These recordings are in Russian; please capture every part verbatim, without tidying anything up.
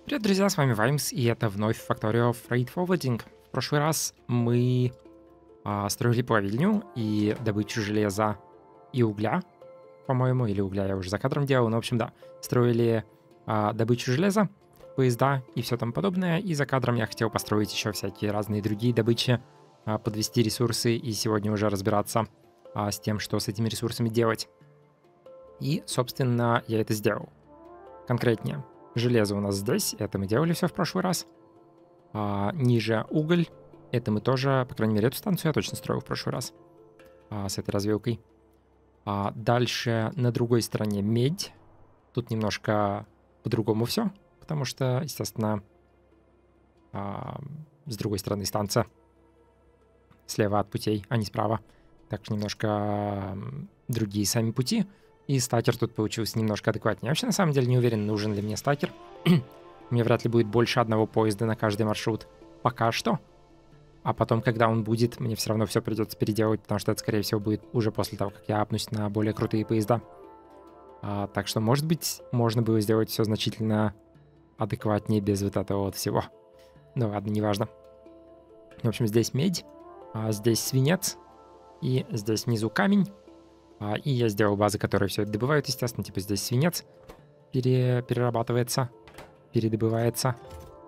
Привет, друзья, с вами Ваймс, и это вновь Factorio Freight Forwarding. В прошлый раз мы а, строили плавильню и добычу железа и угля, по-моему, или угля я уже за кадром делал, но, в общем, да, строили а, добычу железа, поезда и все там подобное, и за кадром я хотел построить еще всякие разные другие добычи, а, подвести ресурсы и сегодня уже разбираться а, с тем, что с этими ресурсами делать. И, собственно, я это сделал. Конкретнее. Железо у нас здесь, это мы делали все в прошлый раз. А, ниже уголь, это мы тоже, по крайней мере, эту станцию я точно строил в прошлый раз а, с этой развилкой. А дальше на другой стороне медь. Тут немножко по-другому все, потому что, естественно, а, с другой стороны станция. Слева от путей, а не справа. Так что немножко другие сами пути. И стакер тут получился немножко адекватнее. Я вообще на самом деле не уверен, нужен ли мне стакер. Мне вряд ли будет больше одного поезда на каждый маршрут. Пока что. А потом, когда он будет, мне все равно все придется переделывать, потому что это, скорее всего, будет уже после того, как я апнусь на более крутые поезда. А, так что, может быть, можно было сделать все значительно адекватнее без вот этого вот всего. Ну ладно, неважно. В общем, здесь медь, а здесь свинец, и здесь внизу камень. А, и я сделал базы, которые все это добывают, естественно. Типа здесь свинец пере, перерабатывается, передобывается.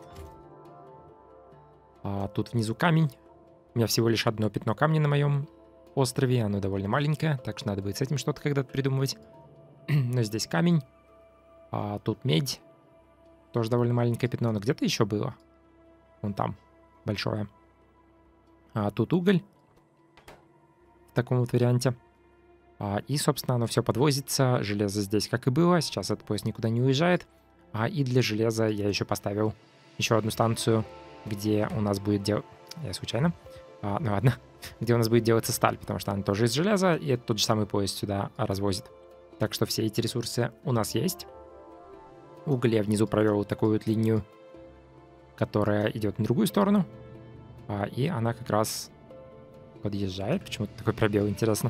А, тут внизу камень. У меня всего лишь одно пятно камня на моем острове. Оно довольно маленькое, так что надо будет с этим что-то когда-то придумывать. Но здесь камень. А, тут медь. Тоже довольно маленькое пятно, но где-то еще было. Вон там, большое. А тут уголь. В таком вот варианте. А, и, собственно, оно все подвозится. Железо здесь, как и было. Сейчас этот поезд никуда не уезжает. А, и для железа я еще поставил еще одну станцию, где у нас будет делать... Я случайно. А, ну ладно. Где у нас будет делаться сталь, потому что она тоже из железа, и это тот же самый поезд сюда развозит. Так что все эти ресурсы у нас есть. Уголь я внизу провел вот такую вот линию, которая идет на другую сторону. А, и она как раз подъезжает. Почему-то такой пробел, интересно.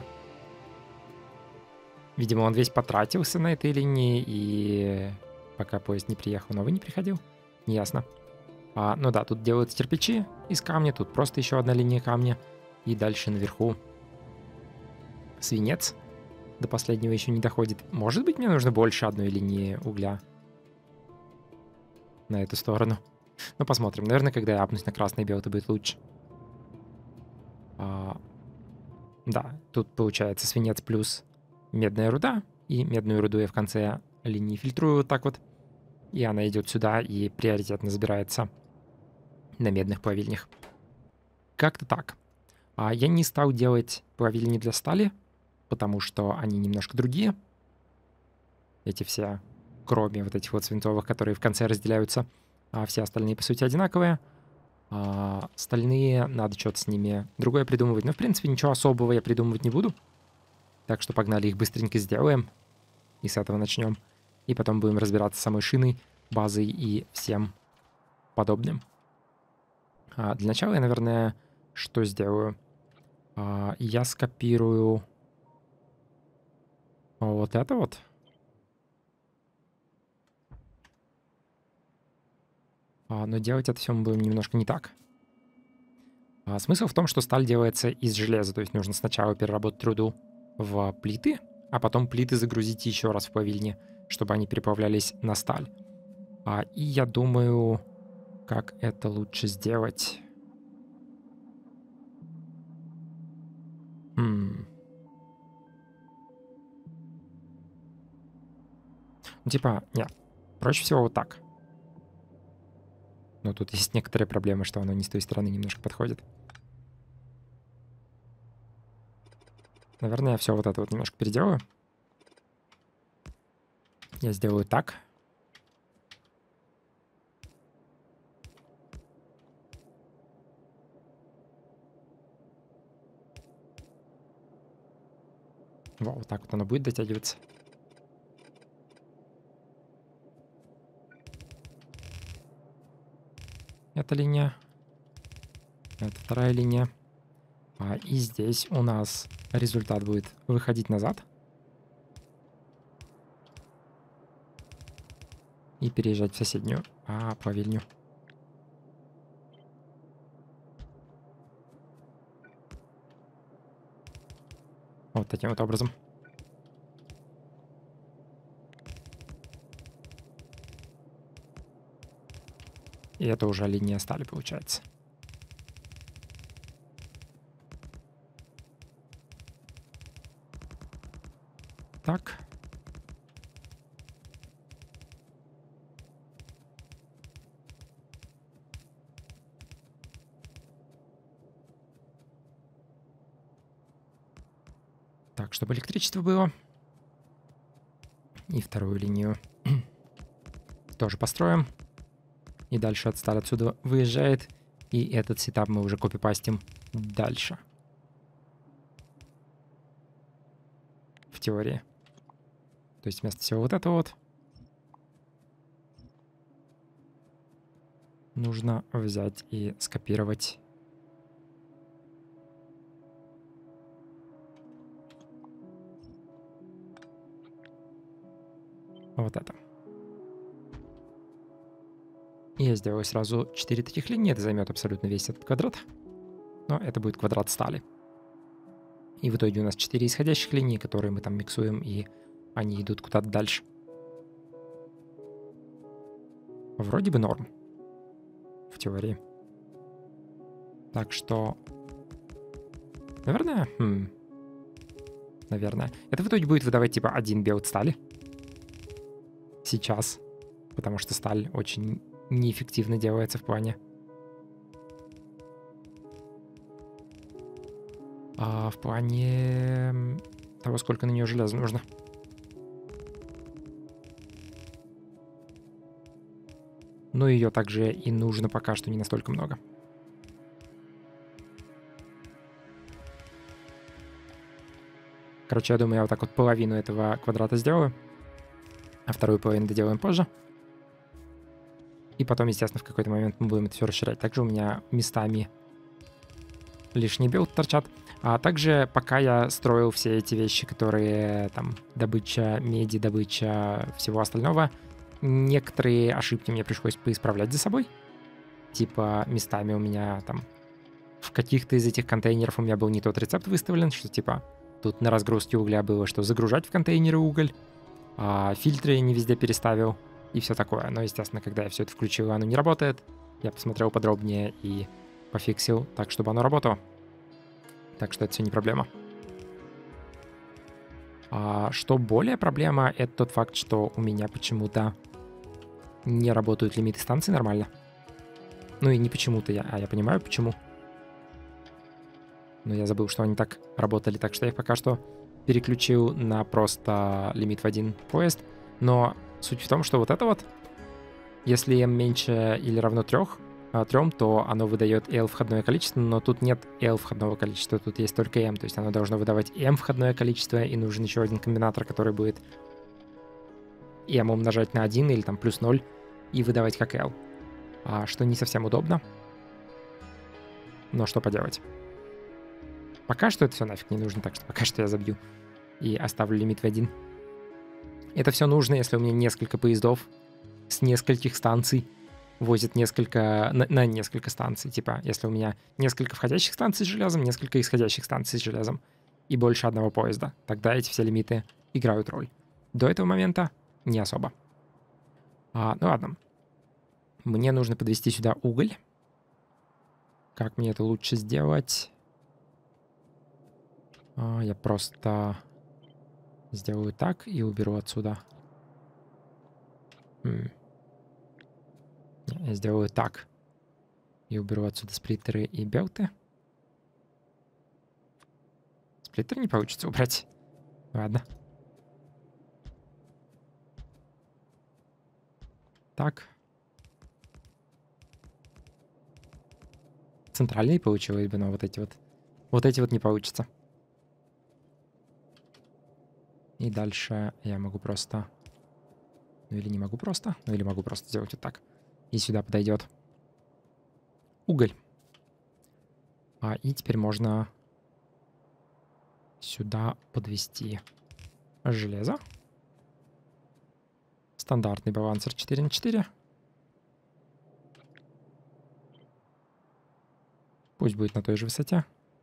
Видимо, он весь потратился на этой линии, и пока поезд не приехал, новый не приходил. Неясно. А, ну да, тут делаются кирпичи из камня, тут просто еще одна линия камня. И дальше наверху свинец. До последнего еще не доходит. Может быть, мне нужно больше одной линии угля на эту сторону. Ну, посмотрим. Наверное, когда я апнусь на красный и белый, это будет лучше. А, да, тут получается свинец плюс медная руда, и медную руду я в конце линии фильтрую вот так вот, и она идет сюда и приоритетно забирается на медных плавильнях. Как-то так. А я не стал делать плавильни для стали, потому что они немножко другие. Эти все, кроме вот этих вот свинцовых, которые в конце разделяются, а все остальные, по сути, одинаковые. А остальные, надо что-то с ними другое придумывать. Но, в принципе, ничего особого я придумывать не буду. Так что погнали, их быстренько сделаем. И с этого начнем. И потом будем разбираться с самой шиной, базой и всем подобным. А для начала я, наверное, что сделаю? А, я скопирую вот это вот. А, но делать это все мы будем немножко не так. А, смысл в том, что сталь делается из железа. То есть нужно сначала переработать руду в плиты, а потом плиты загрузить еще раз в плавильни, чтобы они переплавлялись на сталь. А, и я думаю, как это лучше сделать. М. Ну, типа, нет, проще всего вот так. Но тут есть некоторые проблемы, что оно не с той стороны немножко подходит. Наверное, я все вот это вот немножко переделаю. Я сделаю так. Во, вот так вот оно будет дотягиваться. Эта линия. Это вторая линия. А, и здесь у нас результат будет выходить назад. И и переезжать в соседнюю а, плавильню. Вот таким вот образом. И это уже линия стали, получается. Так. Так, чтобы электричество было. И вторую линию тоже построим. И дальше от стали отсюда выезжает. И этот сетап мы уже копипастим дальше. В теории. То есть вместо всего вот этого вот нужно взять и скопировать вот это. И я сделаю сразу четыре таких линии. Это займет абсолютно весь этот квадрат. Но это будет квадрат стали. И в итоге у нас четыре исходящих линии, которые мы там миксуем, и они идут куда-то дальше. Вроде бы норм. В теории. Так что... Наверное... Хм. Наверное. Это в итоге будет выдавать типа один билд стали. Сейчас. Потому что сталь очень неэффективно делается в плане... А в плане того, сколько на нее железа нужно. Но ее также и нужно пока что не настолько много. Короче, я думаю, я вот так вот половину этого квадрата сделаю. А вторую половину доделаем позже. И потом, естественно, в какой-то момент мы будем это все расширять. Также у меня местами лишний билд торчат. А также пока я строил все эти вещи, которые там добыча меди, добыча всего остального, некоторые ошибки мне пришлось поисправлять за собой. Типа местами у меня там в каких-то из этих контейнеров у меня был не тот рецепт выставлен, что типа тут на разгрузке угля было, что загружать в контейнеры уголь, а фильтры я не везде переставил и все такое. Но, естественно, когда я все это включил, оно не работает. Я посмотрел подробнее и пофиксил так, чтобы оно работало. Так что это все не проблема. А что более проблема, это тот факт, что у меня почему-то не работают лимиты станции нормально. Ну и не почему-то, я, а я понимаю почему. Но я забыл, что они так работали, так что я их пока что переключил на просто лимит в один поезд. Но суть в том, что вот это вот, если m меньше или равно трех, трем, то оно выдает L входное количество, но тут нет L входного количества, тут есть только M, то есть оно должно выдавать M входное количество, и нужен еще один комбинатор, который будет M умножать на один или там плюс ноль и выдавать как L, а, что не совсем удобно, но что поделать. Пока что это все нафиг не нужно, так что пока что я забью и оставлю лимит в один. Это все нужно, если у меня несколько поездов с нескольких станций возит несколько, на, на несколько станций. Типа, если у меня несколько входящих станций с железом, несколько исходящих станций с железом и больше одного поезда, тогда эти все лимиты играют роль. До этого момента не особо. А, ну ладно. Мне нужно подвести сюда уголь. Как мне это лучше сделать? А, я просто сделаю так и уберу отсюда. М. Я сделаю так. И уберу отсюда сплиттеры и белты. Сплиттер не получится убрать. Ладно. Так. Центральный получилось бы, но вот эти вот... Вот эти вот не получится. И дальше я могу просто... Ну или не могу просто. Ну или могу просто сделать вот так. И сюда подойдет уголь. А, и теперь можно сюда подвести железо. Стандартный балансер четыре на четыре. Пусть будет на той же высоте.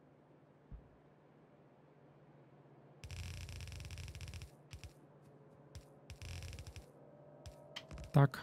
Так.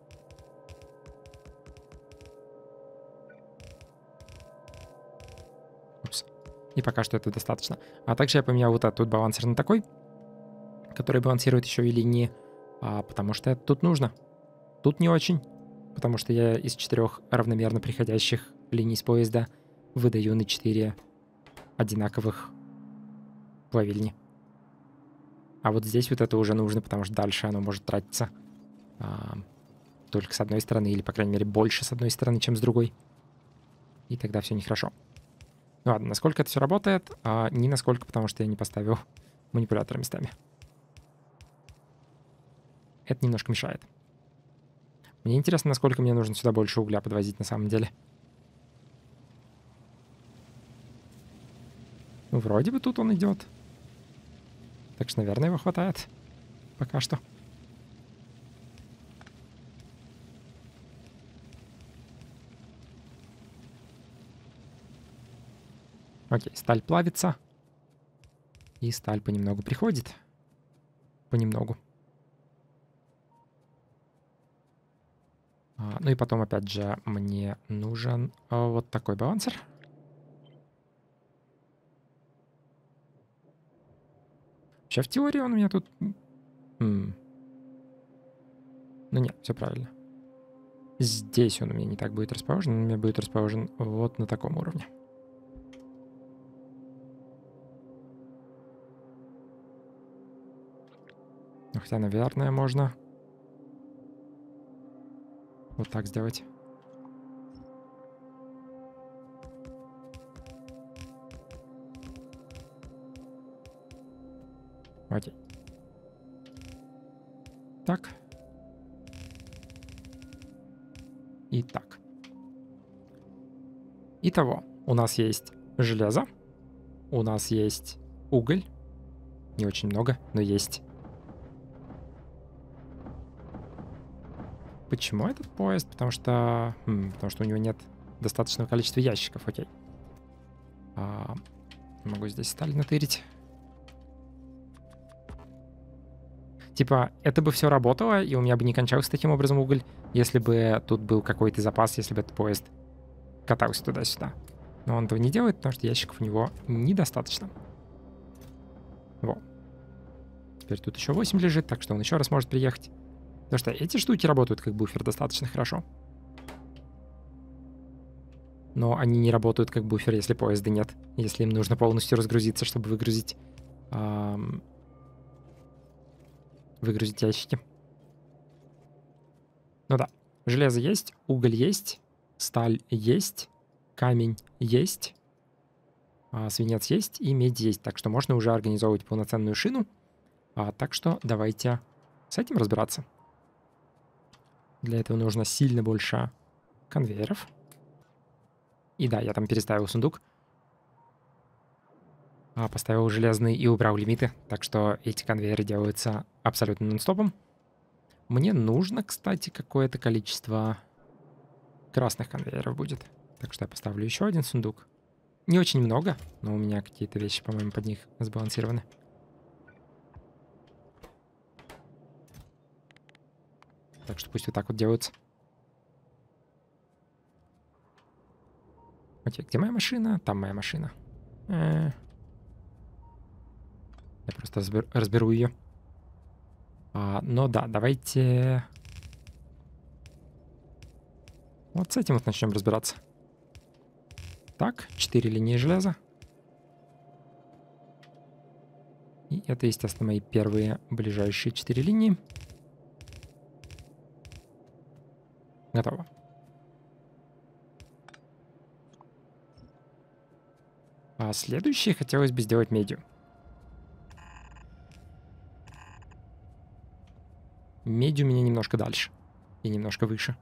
Упс. И пока что это достаточно. А также я поменял вот этот балансер на такой, который балансирует еще и линии, а, потому что это тут нужно. Тут не очень, потому что я из четырех равномерно приходящих линий с поезда выдаю на четыре одинаковых плавильни. А вот здесь вот это уже нужно, потому что дальше оно может тратиться а, только с одной стороны, или, по крайней мере, больше с одной стороны, чем с другой. И тогда все нехорошо. Ну ладно, насколько это все работает? А, не насколько, потому что я не поставил манипулятор местами. Это немножко мешает. Мне интересно, насколько мне нужно сюда больше угля подвозить на самом деле. Ну, вроде бы тут он идет. Так что, наверное, его хватает. Пока что. Окей, сталь плавится. И сталь понемногу приходит. Понемногу. А, ну и потом, опять же, мне нужен а, вот такой балансер. Вообще, в теории он у меня тут... М. Ну нет, все правильно. Здесь он у меня не так будет расположен. Он у меня будет расположен вот на таком уровне. Ну, хотя, наверное, можно вот так сделать. Окей. Так. И так. Итого, у нас есть железо, у нас есть уголь. Не очень много, но есть. Почему этот поезд? Потому что... М, потому что у него нет достаточного количества ящиков, окей. А, могу здесь сталь натырить. Типа, это бы все работало, и у меня бы не кончался таким образом уголь, если бы тут был какой-то запас, если бы этот поезд катался туда-сюда. Но он этого не делает, потому что ящиков у него недостаточно. Во. Теперь тут еще восемь лежит, так что он еще раз может приехать. Потому что эти штуки работают как буфер достаточно хорошо. Но они не работают как буфер, если поезда нет. Если им нужно полностью разгрузиться, чтобы выгрузить... Эм, выгрузить ящики. Ну да. Железо есть, уголь есть, сталь есть, камень есть, а, свинец есть и медь есть. Так что можно уже организовывать полноценную шину. А, так что давайте с этим разбираться. Для этого нужно сильно больше конвейеров. И да, я там переставил сундук. А, поставил железный и убрал лимиты. Так что эти конвейеры делаются абсолютно нон-стопом. Мне нужно, кстати, какое-то количество красных конвейеров будет. Так что я поставлю еще один сундук. Не очень много, но у меня какие-то вещи, по-моему, под них сбалансированы. Так что пусть вот так вот делаются. Окей, где моя машина? Там моя машина. Э-э- Я просто разбер- разберу ее. А, но да, давайте... Вот с этим вот начнем разбираться. Так, четыре линии железа. И это, естественно, мои первые ближайшие четыре линии. Готово. А следующее хотелось бы сделать медью. Медь у меня немножко дальше. И немножко выше.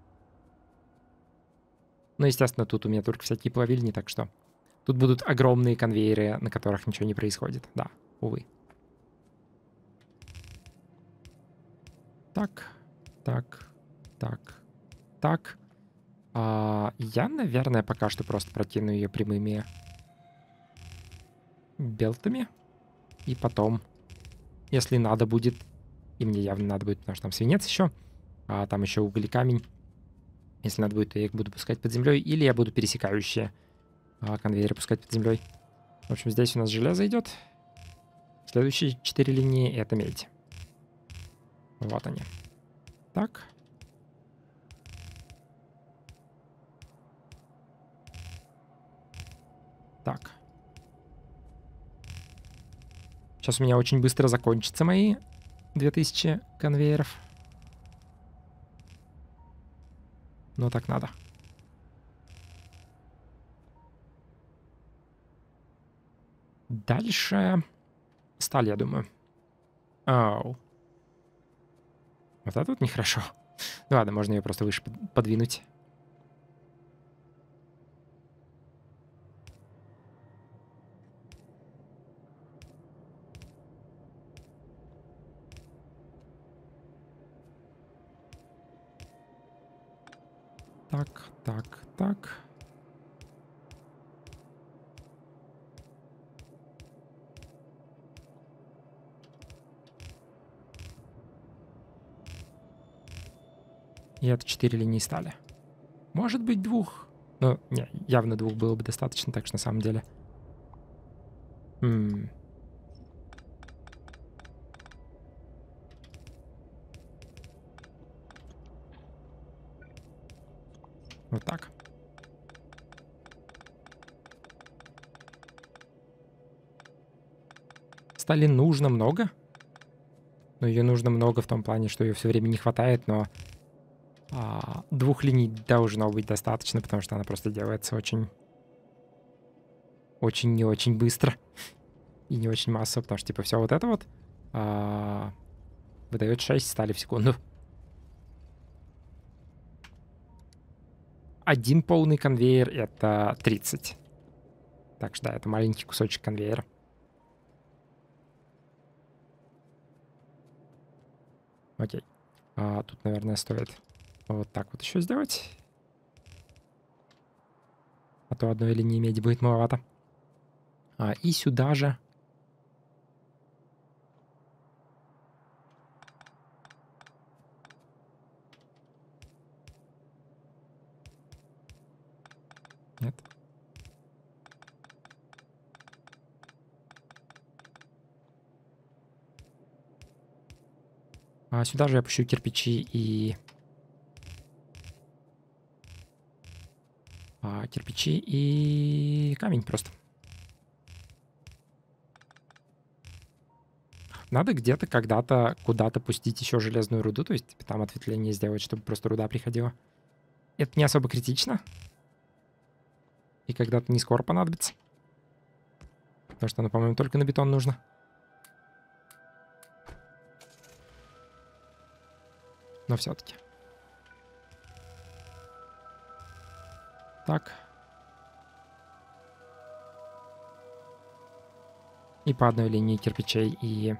Но, естественно, тут у меня только всякие плавильни, так что... Тут будут огромные конвейеры, на которых ничего не происходит. Да, увы. Так, так, так, так. А, я, наверное, пока что просто протяну ее прямыми белтами. И потом, если надо будет, и мне явно надо будет, потому что там свинец еще, а там еще уголь и камень. Если надо будет, то я их буду пускать под землей, или я буду пересекающие а, конвейеры пускать под землей. В общем, здесь у нас железо идет. Следующие четыре линии — это медь. Вот они. Так. Так. Сейчас у меня очень быстро закончатся мои две тысячи конвейеров. Но так надо. Дальше сталь, я думаю. Оу. Вот это вот нехорошо. Ну ладно, можно ее просто выше подвинуть. Так, так, так. И это четыре линии стали. Может быть, двух. Ну, не, явно двух было бы достаточно, так что на самом деле. М-м. Вот так. Стали нужно много. Но ее нужно много в том плане, что ее все время не хватает, но а, двух линий должно быть достаточно, потому что она просто делается очень, очень не очень быстро и не очень массово, потому что типа все вот это вот а, выдает шесть стали в секунду. Один полный конвейер — это тридцать. Так что да, это маленький кусочек конвейера. Окей. А, тут, наверное, стоит вот так вот еще сделать. А то одной линии меди будет маловато. А, и сюда же. Нет. А сюда же я пущу кирпичи и... А, кирпичи и камень просто. Надо где-то когда-то куда-то пустить еще железную руду, то есть типа, там ответвление сделать, чтобы просто руда приходила. Это не особо критично. И когда-то не скоро понадобится. Потому что оно, по-моему, только на бетон нужно. Но все-таки. Так. И по одной линии кирпичей и...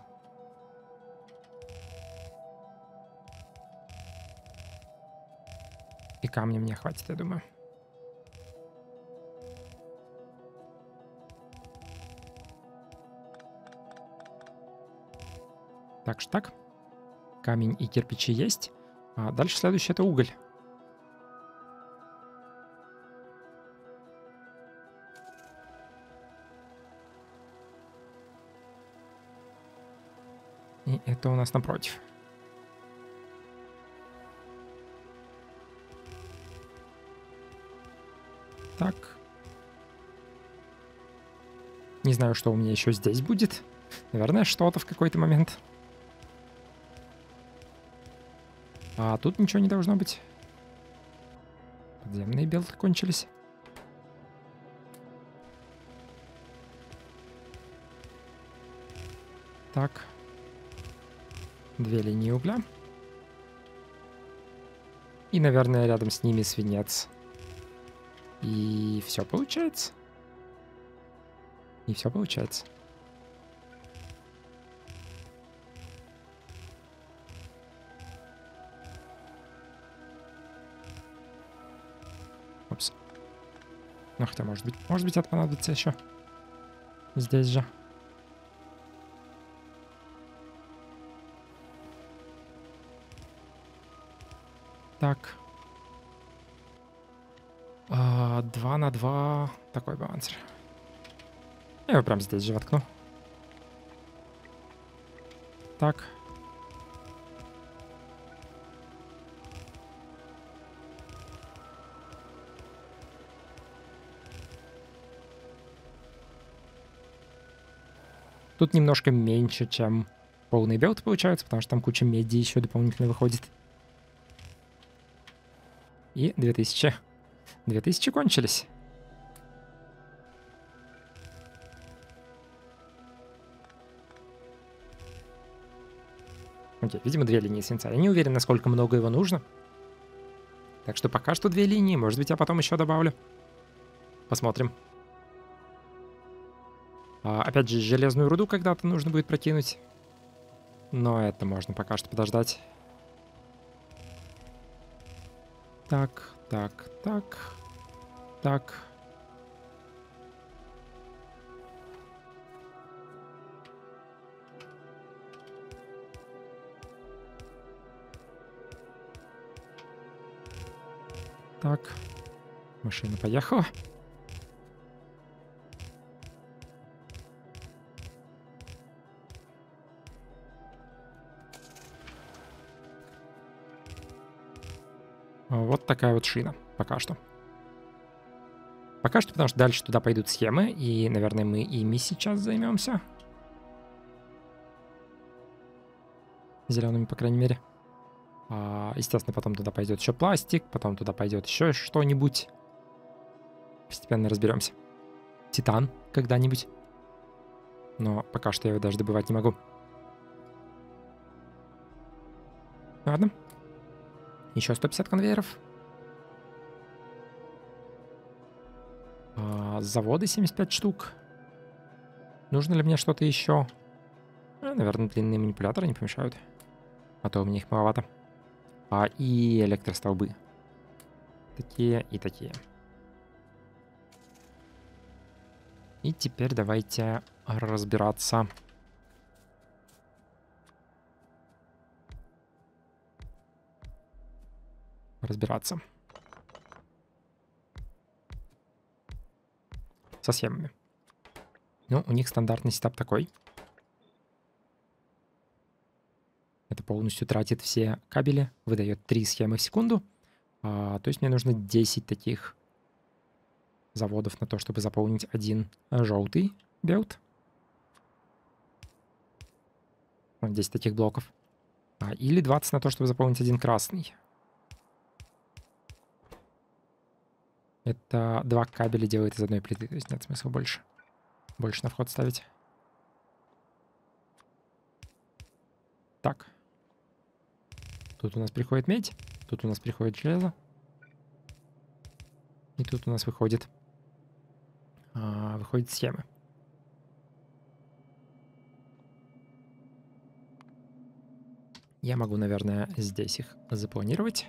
И камня мне хватит, я думаю. Так что так. Камень и кирпичи есть. А дальше следующее — это уголь. И это у нас напротив. Так. Не знаю, что у меня еще здесь будет. Наверное, что-то в какой-то момент. А тут ничего не должно быть. Подземные белки кончились. Так. Две линии угля. И, наверное, рядом с ними свинец. И все получается. И все получается. Ну, хотя, может быть, может быть, это понадобится еще. Здесь же. Так. А, два на два. Такой балансер. Я его прям здесь же воткну. Так. Тут немножко меньше, чем полный билд получается, потому что там куча меди еще дополнительно выходит. И две тысячи. две тысячи кончились. Окей, видимо, две линии свинца. Я не уверен, насколько много его нужно. Так что пока что две линии. Может быть, я потом еще добавлю. Посмотрим. А, опять же, железную руду когда-то нужно будет прокинуть. Но это можно пока что подождать. Так, так, так. Так. Так. Машина поехала. Вот такая вот шина пока что. Пока что, потому что дальше туда пойдут схемы, и, наверное, мы ими сейчас займемся. Зелеными, по крайней мере. А, естественно, потом туда пойдет еще пластик, потом туда пойдет еще что-нибудь. Постепенно разберемся. Титан когда-нибудь. Но пока что я его даже добывать не могу. Ладно. Еще сто пятьдесят конвейеров. А, заводы семьдесят пять штук. Нужно ли мне что-то еще? Ну, наверное, длинные манипуляторы не помешают. А то у меня их маловато. А, и электростолбы. Такие и такие. И теперь давайте разбираться. Разбираться. Со схемами. Ну, у них стандартный сетап такой. Это полностью тратит все кабели, выдает три схемы в секунду. А, то есть мне нужно десять таких заводов на то, чтобы заполнить один желтый билд. десять таких блоков. А, или двадцать на то, чтобы заполнить один красный. Это два кабеля делает из одной плиты, то есть нет смысла больше. Больше на вход ставить. Так. Тут у нас приходит медь, тут у нас приходит железо. И тут у нас выходит, а, выходит схемы. Я могу, наверное, здесь их запланировать.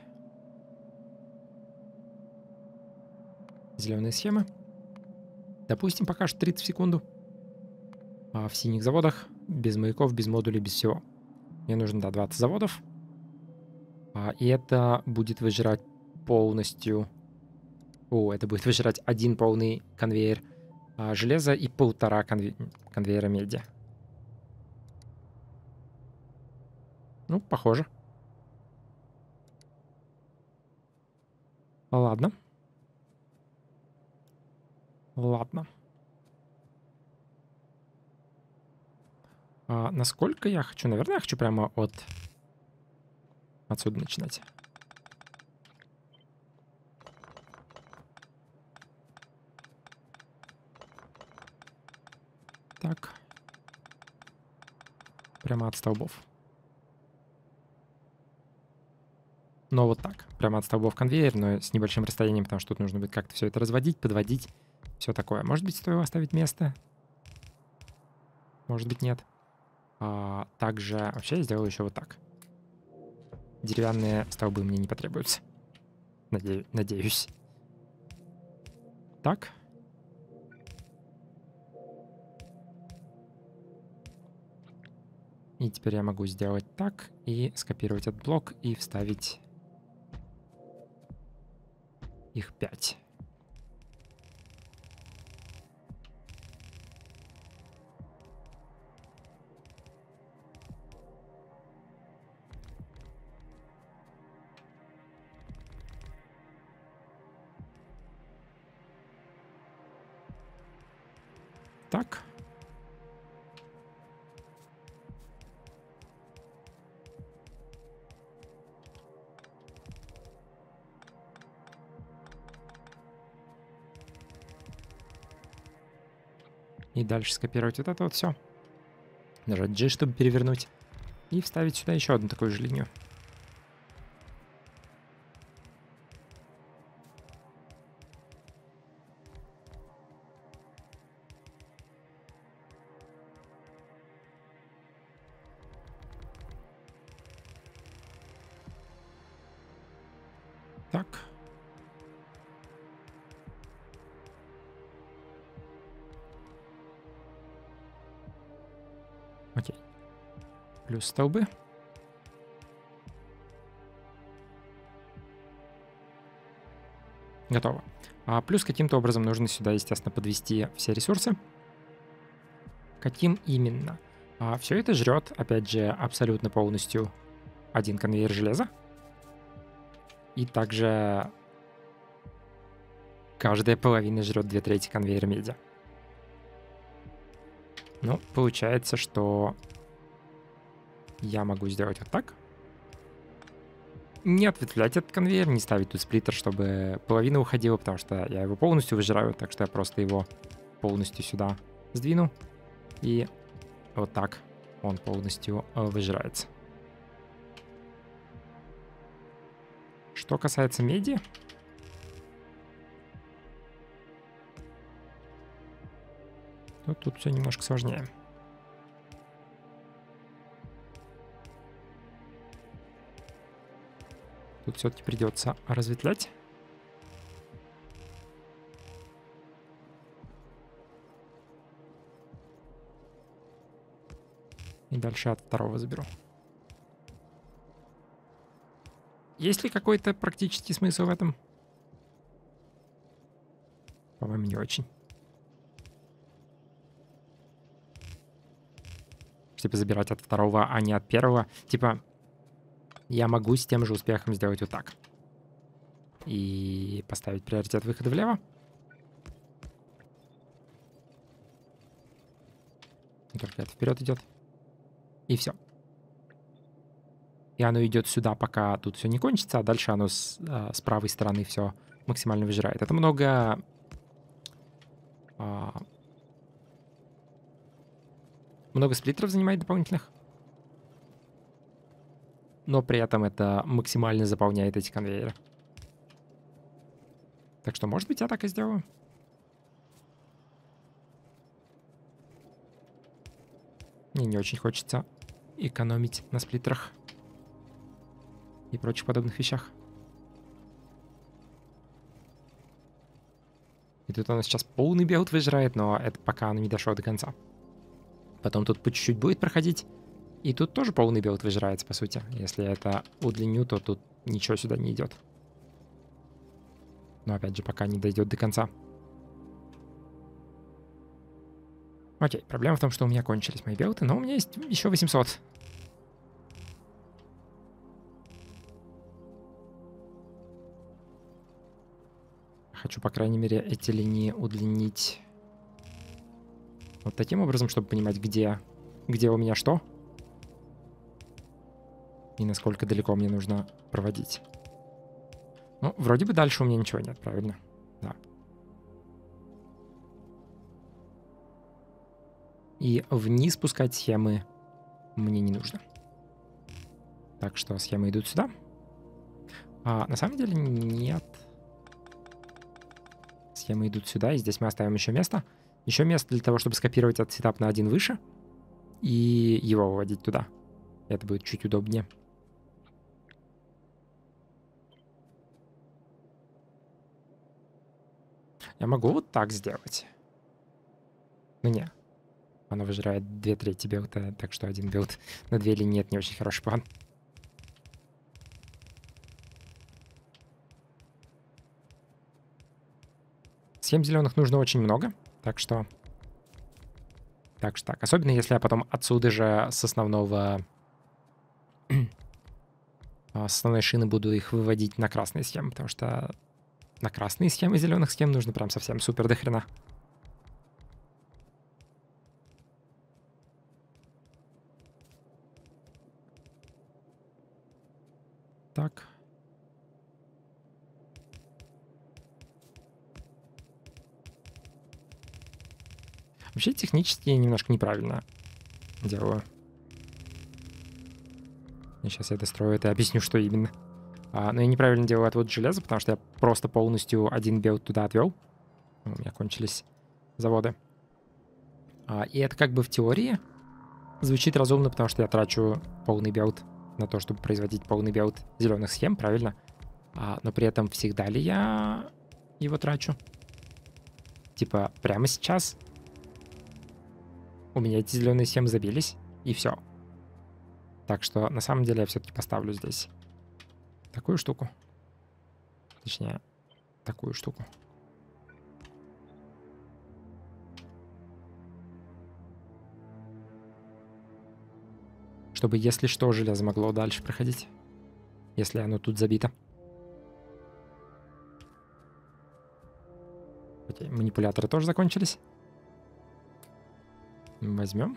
Зеленые схемы. Допустим, пока что тридцать в секунду. А в синих заводах без маяков, без модулей, без всего. Мне нужно, да, двадцать заводов. А, и это будет выжирать полностью... О, это будет выжирать один полный конвейер а, железа и полтора конве... конвейера меди. Ну, похоже. Ладно. Ладно. А насколько я хочу? Наверное, я хочу прямо от... Отсюда начинать. Так. Прямо от столбов. Но вот так. Прямо от столбов конвейер, но с небольшим расстоянием, потому что тут нужно будет как-то все это разводить, подводить. Все такое. Может быть, стоило оставить место? Может быть, нет. А, также вообще я сделаю еще вот так. Деревянные столбы мне не потребуются. Наде... Надеюсь. Так. И теперь я могу сделать так и скопировать этот блок и вставить их пять. Так. И дальше скопировать вот это вот все. Нажать G, чтобы перевернуть. И вставить сюда еще одну такую же линию. Так. Окей. Плюс столбы. Готово. А плюс каким-то образом нужно сюда, естественно, подвести все ресурсы. Каким именно? А все это жрет, опять же, абсолютно полностью один конвейер железа. И также каждая половина жрет две трети конвейера меди. Ну, получается, что я могу сделать вот так. Не ответвлять этот конвейер, не ставить тут сплиттер, чтобы половина уходила, потому что я его полностью выжираю, так что я просто его полностью сюда сдвину. И вот так он полностью выжирается. Что касается меди, то тут все немножко сложнее. Тут все-таки придется разветвлять. И дальше от второго заберу. Есть ли какой-то практический смысл в этом? По-моему, не очень. Типа забирать от второго, а не от первого. Типа я могу с тем же успехом сделать вот так. И поставить приоритет выхода влево. Только это вперед идет. И все. И оно идет сюда, пока тут все не кончится, а дальше оно с, а, с правой стороны все максимально выжирает. Это много... А, много сплиттеров занимает дополнительных. Но при этом это максимально заполняет эти конвейеры. Так что, может быть, я так и сделаю. Мне не очень хочется экономить на сплиттерах и прочих подобных вещах. И тут оно сейчас полный билд выжирает, но это пока оно не дошло до конца. Потом тут по чуть-чуть будет проходить. И тут тоже полный билд выжирается, по сути. Если я это удлиню, то тут ничего сюда не идет. Но опять же, пока не дойдет до конца. Окей, проблема в том, что у меня кончились мои билды, но у меня есть еще восемьсот. Хочу, по крайней мере, эти линии удлинить вот таким образом, чтобы понимать, где, где у меня что. И насколько далеко мне нужно проводить. Ну, вроде бы дальше у меня ничего нет, правильно? Да. И вниз пускать схемы мне не нужно. Так что схемы идут сюда. А на самом деле нет. Схемы идут сюда, и здесь мы оставим еще место. Еще место для того, чтобы скопировать этот сетап на один выше. И его выводить туда. Это будет чуть удобнее. Я могу вот так сделать. Ну не. Оно выжирает две трети билда, так что один билд на две линии — это не очень хороший план. Схем зеленых нужно очень много, так что... Так что так. Особенно если я потом отсюда же с основного... с основной шины буду их выводить на красные схемы, потому что на красные схемы зеленых схем нужно прям совсем супер до хрена. Так. Вообще технически немножко неправильно делаю. И сейчас я дострою это и объясню, что именно. А, но я неправильно делаю отвод железа, потому что я просто полностью один билд туда отвел. У меня кончились заводы. А, и это как бы в теории звучит разумно, потому что я трачу полный билд на то, чтобы производить полный билд зеленых схем, правильно? А, но при этом всегда ли я его трачу? Типа прямо сейчас у меня эти зеленые схемы забились, и все. Так что на самом деле я все-таки поставлю здесь такую штуку. Точнее, такую штуку. Чтобы, если что, железо могло дальше проходить. Если оно тут забито. Окей, манипуляторы тоже закончились. Возьмем.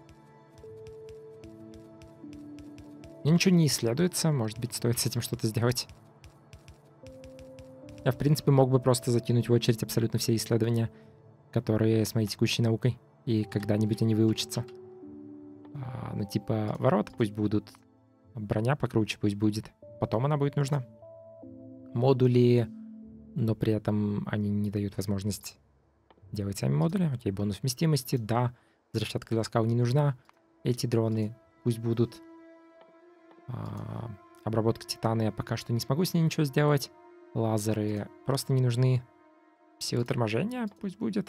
Мне ничего не исследуется. Может быть, стоит с этим что-то сделать. Я, в принципе, мог бы просто закинуть в очередь абсолютно все исследования, которые с моей текущей наукой. И когда-нибудь они выучатся. А, ну, типа, ворота пусть будут. Броня покруче пусть будет. Потом она будет нужна. Модули, но при этом они не дают возможность делать сами модули. Окей, бонус вместимости, да. Взрывчатка для скал не нужна. Эти дроны пусть будут. А, обработка титана, я пока что не смогу с ней ничего сделать. Лазеры просто не нужны. Силы торможения пусть будет.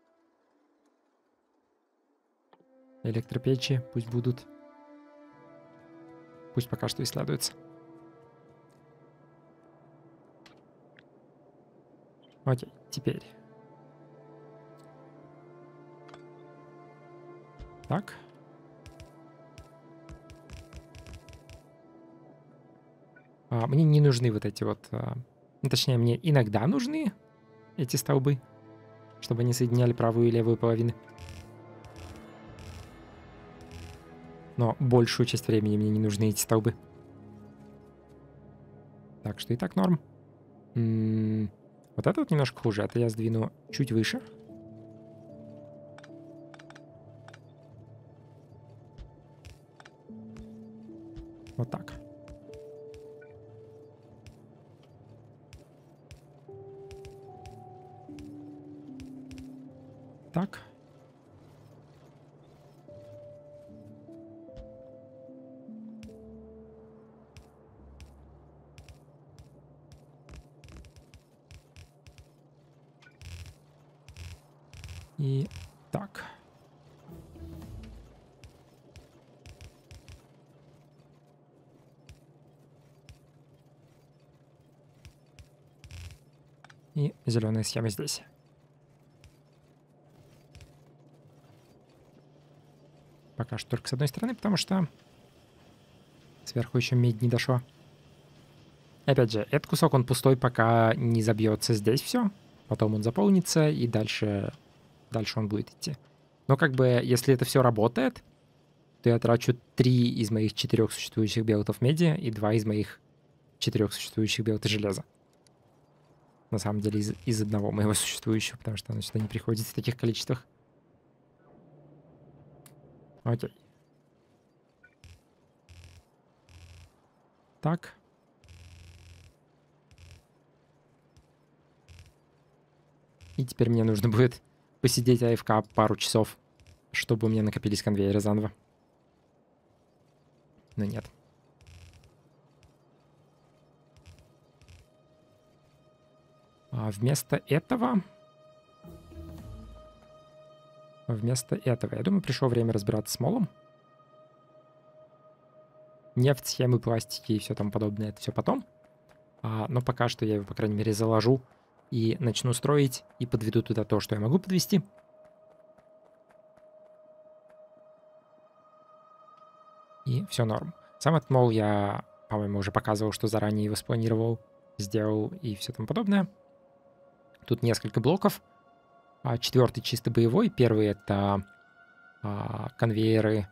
Электропечи пусть будут. Пусть пока что исследуются. Окей, теперь. Так. А, мне не нужны вот эти вот... А, ну, точнее, мне иногда нужны эти столбы, чтобы они соединяли правую и левую половины. Но большую часть времени мне не нужны эти столбы. Так что и так норм. М-м- вот это вот немножко хуже. Это я сдвину чуть выше. Вот так. Так. И так. И зеленая схема здесь. Пока что только с одной стороны, потому что сверху еще медь не дошла. Опять же, этот кусок, он пустой, пока не забьется здесь все. Потом он заполнится, и дальше, дальше он будет идти. Но как бы, если это все работает, то я трачу три из моих четырех существующих белтов меди и два из моих четырех существующих белта железа. На самом деле, из, из одного моего существующего, потому что оно сюда не приходит в таких количествах. Окей. Так. И теперь мне нужно будет посидеть АФК пару часов, чтобы у меня накопились конвейеры заново. Но нет. А вместо этого... вместо этого. Я думаю, пришло время разбираться с молом. Нефть, схемы, пластики и все там подобное, это все потом. А, но пока что я его, по крайней мере, заложу и начну строить, и подведу туда то, что я могу подвести. И все норм. Сам этот мол я, по-моему, уже показывал, что заранее его спланировал, сделал и все тому подобное. Тут несколько блоков. А, четвертый чисто боевой. Первый — это а, конвейеры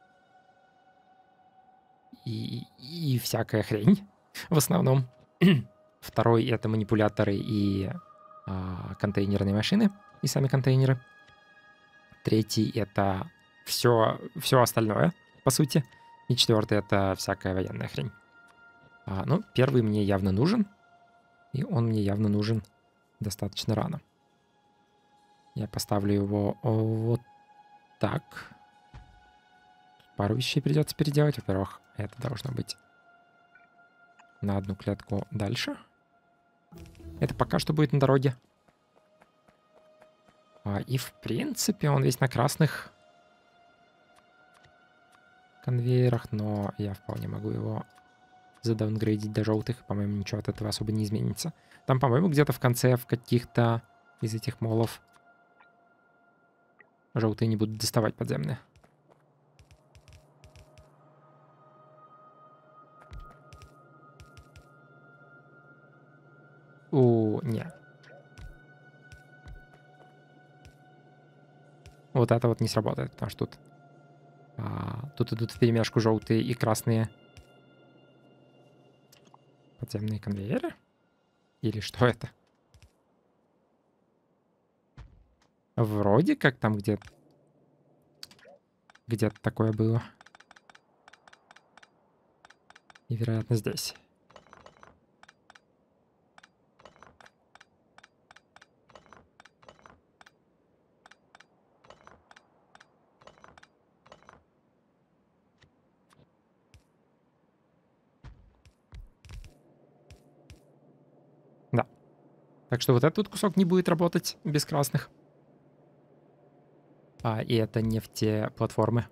и, и всякая хрень в основном. Второй — это манипуляторы и а, контейнерные машины, и сами контейнеры. Третий — это все, все остальное, по сути. И четвертый — это всякая военная хрень. А, ну, первый мне явно нужен, и он мне явно нужен достаточно рано. Я поставлю его вот так. Пару вещей придется переделать. Во-первых, это должно быть на одну клетку дальше. Это пока что будет на дороге. А, и, в принципе, он весь на красных конвейерах, но я вполне могу его задаунгрейдить до желтых. По-моему, ничего от этого особо не изменится. Там, по-моему, где-то в конце, в каких-то из этих молов желтые не будут доставать подземные. У, не. Вот это вот не сработает, потому что тут, а, тут идут вперемешку желтые и красные подземные конвейеры? Или что это? Вроде как там где-то где-то такое было. И, вероятно, здесь. Да. Так что вот этот кусок не будет работать без красных. А, и это нефтеплатформы.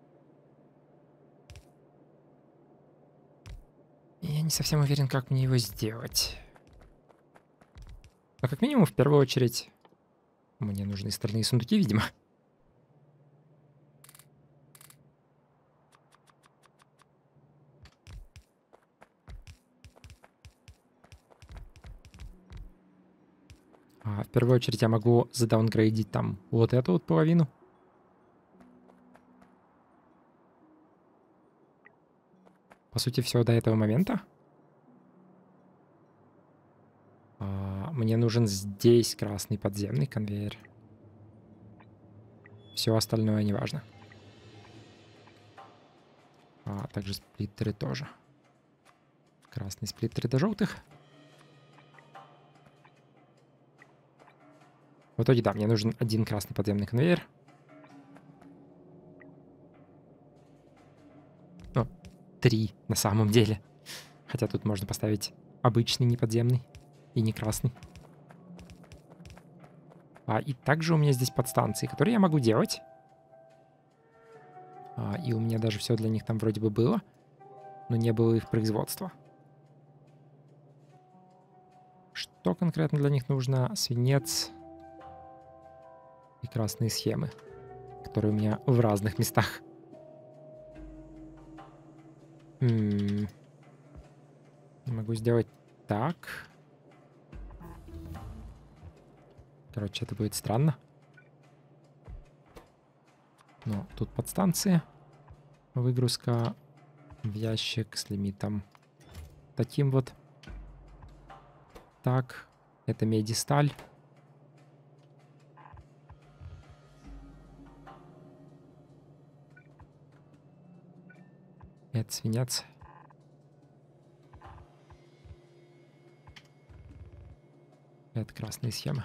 Я не совсем уверен, как мне его сделать. Но как минимум, в первую очередь, мне нужны стальные сундуки, видимо. А, в первую очередь я могу задаунгрейдить там вот эту вот половину. По сути, все до этого момента. А, мне нужен здесь красный подземный конвейер. Все остальное не важно. А также сплиттеры тоже. Красные сплиттеры до желтых. В итоге, да, мне нужен один красный подземный конвейер. Ну, три на самом деле. Хотя тут можно поставить обычный, не подземный и не красный. А, и также у меня здесь подстанции, которые я могу делать. А, и у меня даже все для них там вроде бы было, но не было их производства. Что конкретно для них нужно? Свинец и красные схемы, которые у меня в разных местах. М-м- могу сделать так. Короче, это будет странно. Но тут подстанция. Выгрузка в ящик с лимитом таким вот. Так, это медь и сталь. Это свинец. Это красные схемы.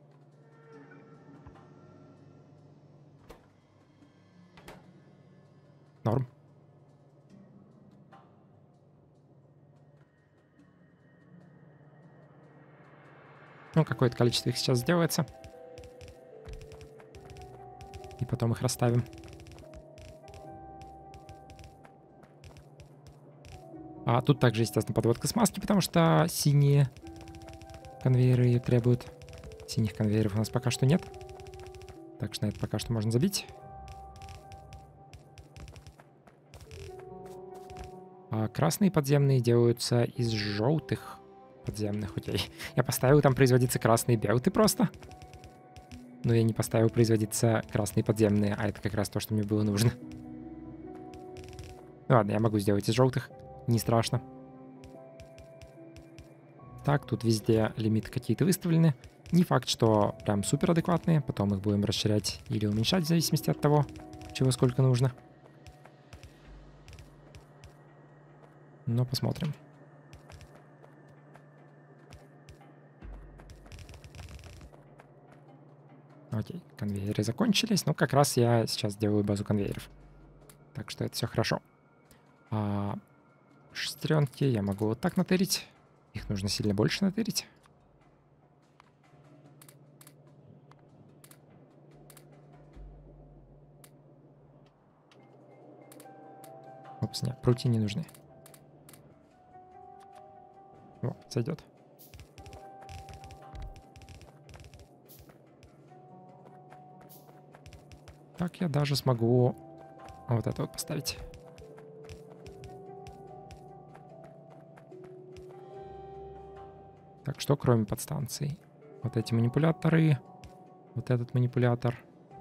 Норм. Ну, какое-то количество их сейчас сделается. потом их расставим. А тут также, естественно, подводка смазки, потому что синие конвейеры ее требуют. Синих конвейеров у нас пока что нет. Так что на это пока что можно забить. А красные подземные делаются из желтых подземных. Окей. Я поставил там производиться красные белты просто. Но я не поставил производиться красные подземные, а это как раз то, что мне было нужно. Ну ладно, я могу сделать из желтых. Не страшно. Так, тут везде лимиты какие-то выставлены. Не факт, что прям супер адекватные. Потом их будем расширять или уменьшать в зависимости от того, чего сколько нужно. Но посмотрим. Окей, конвейеры закончились. Ну, как раз я сейчас делаю базу конвейеров. Так что это все хорошо. А шестеренки я могу вот так натырить. Их нужно сильно больше натырить. Опс, нет, прутья не нужны. О, сойдет. Так я даже смогу вот это вот поставить. Так, что кроме подстанций? Вот эти манипуляторы. Вот этот манипулятор.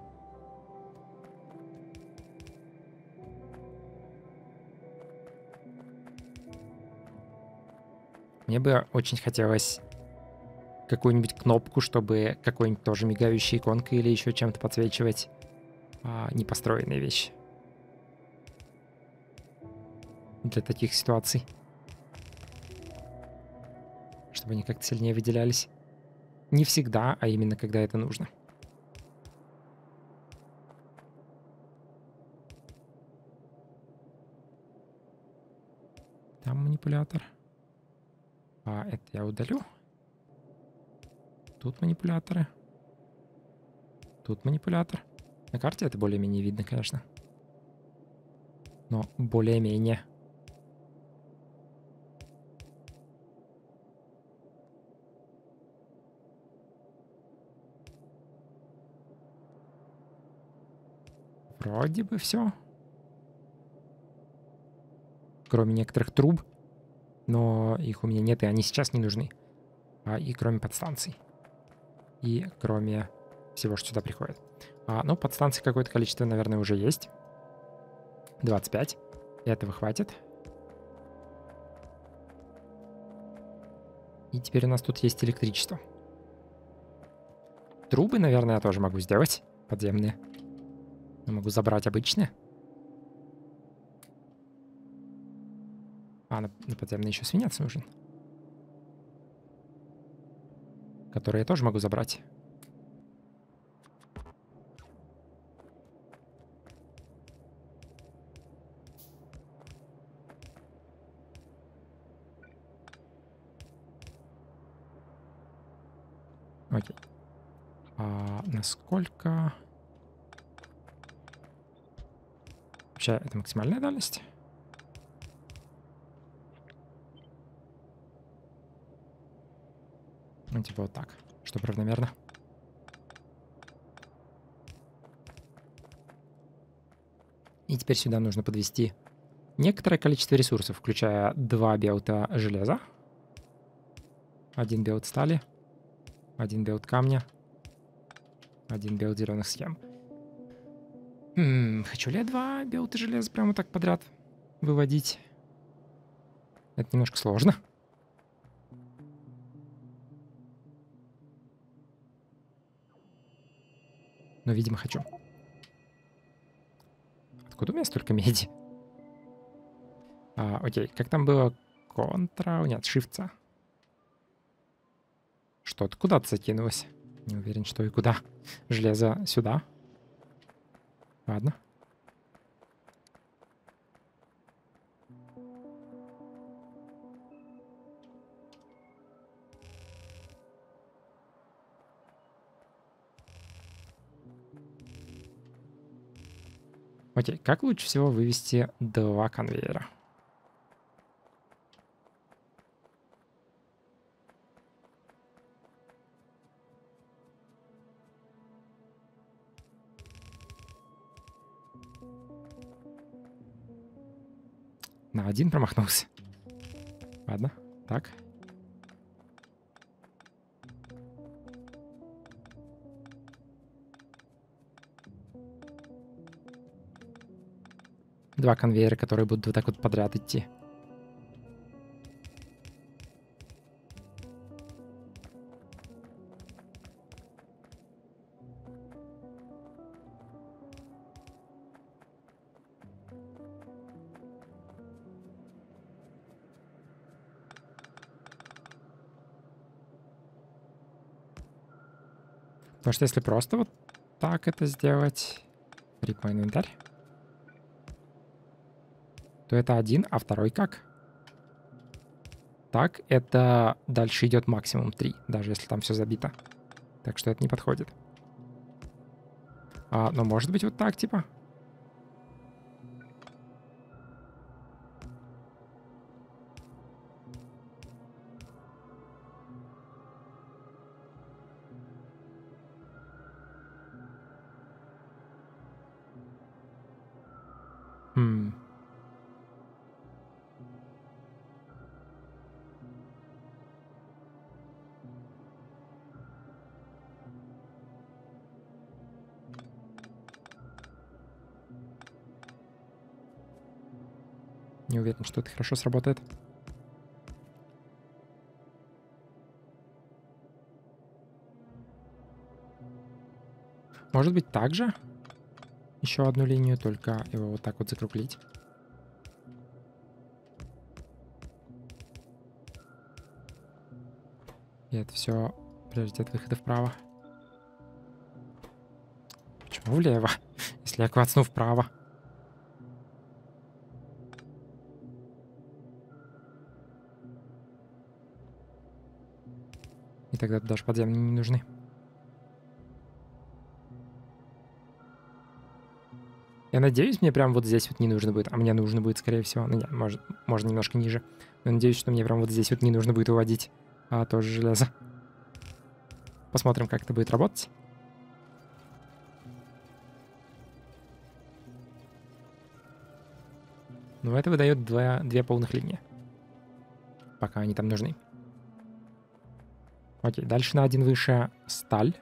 Мне бы очень хотелось какую-нибудь кнопку, чтобы какой-нибудь тоже мигающей иконкой или еще чем-то подсвечивать а, непостроенные вещи. Для таких ситуаций. Чтобы они как-то сильнее выделялись. Не всегда, а именно когда это нужно. Там манипулятор. А это я удалю. Тут манипуляторы. Тут манипулятор. На карте это более-менее видно, конечно. Но более-менее. Вроде бы все. Кроме некоторых труб. Но их у меня нет, и они сейчас не нужны. А, и кроме подстанций. И кроме всего, что сюда приходит. А, ну, подстанций какое-то количество, наверное, уже есть. двадцать пять. Этого хватит. И теперь у нас тут есть электричество. Трубы, наверное, я тоже могу сделать. Подземные. Я могу забрать обычные. А, на, на подземные еще свинец нужен. Который я тоже могу забрать. Окей. А насколько... Вообще, это максимальная дальность? Ну, типа вот так, чтобы равномерно. И теперь сюда нужно подвести некоторое количество ресурсов, включая два белта железа, один белт стали, один белт камня, один белт зеленых схем. М-м, хочу ли я два белта железа прямо так подряд выводить? Это немножко сложно. Но, видимо, хочу. Откуда у меня столько меди? А, окей, как там было? Контра... Нет, шифтца. Что-то куда-то закинулось. Не уверен, что и куда. Железо сюда. Ладно. Окей, как лучше всего вывести два конвейера? На один промахнулся. Ладно, так. Два конвейера, которые будут вот так вот подряд идти. Потому что если просто вот так это сделать, рip мой инвентарь, то это один, а второй как? Так, это дальше идет максимум три, даже если там все забито. Так что это не подходит. А, но может быть вот так, типа? Хм. Не уверен, что это хорошо сработает. Может быть, также еще одну линию, только его вот так вот закруглить. И это все приоритет выхода вправо. Почему влево? Если я клацну вправо. И тогда даже подземные не нужны. Я надеюсь, мне прям вот здесь вот не нужно будет. А мне нужно будет, скорее всего. Ну, нет, может, можно немножко ниже. Но надеюсь, что мне прям вот здесь вот не нужно будет уводить а, тоже железо. Посмотрим, как это будет работать. Ну, это выдает два, две полных линии. Пока они там нужны. Окей, дальше на один выше сталь.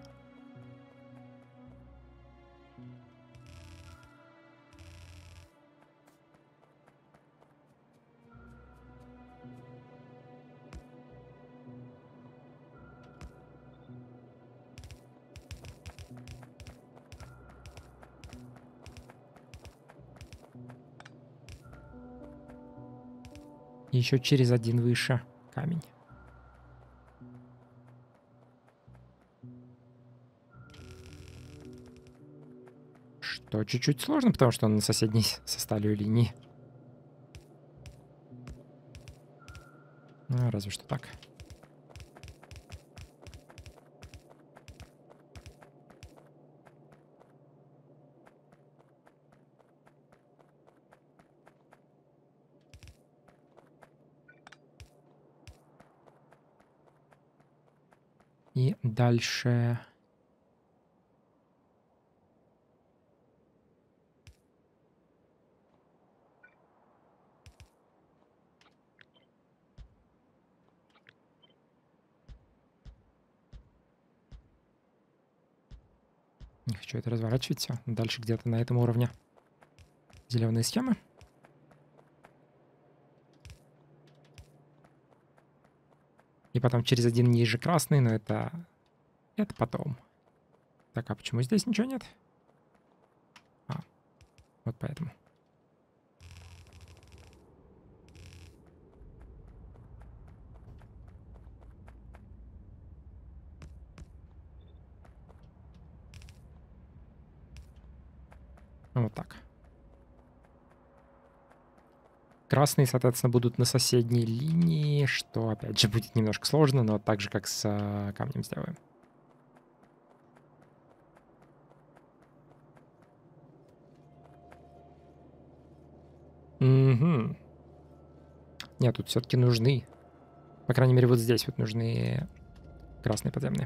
И еще через один выше камень. Что чуть-чуть сложно, потому что он на соседней со сталью линии. Ну, разве что так. И дальше... Не хочу это разворачивать все. Дальше где-то на этом уровне зеленые схемы. И потом через один ниже красный, но это... Это потом. Так, а почему здесь ничего нет? А, вот поэтому. Вот так. Красные, соответственно, будут на соседней линии, что, опять же, будет немножко сложно, но так же, как с а, камнем сделаем. Угу. Нет, тут все-таки нужны. По крайней мере, вот здесь вот нужны красные подземные.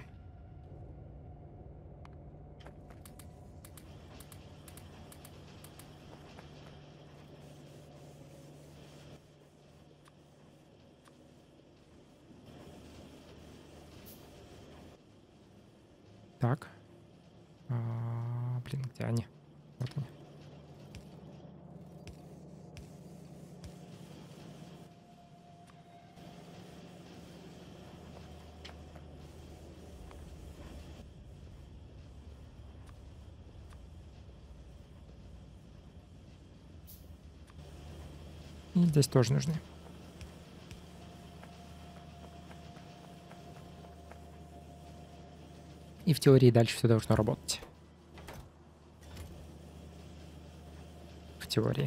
Так. А, блин, где они? Вот они. И здесь тоже нужны. И в теории дальше все должно работать. В теории.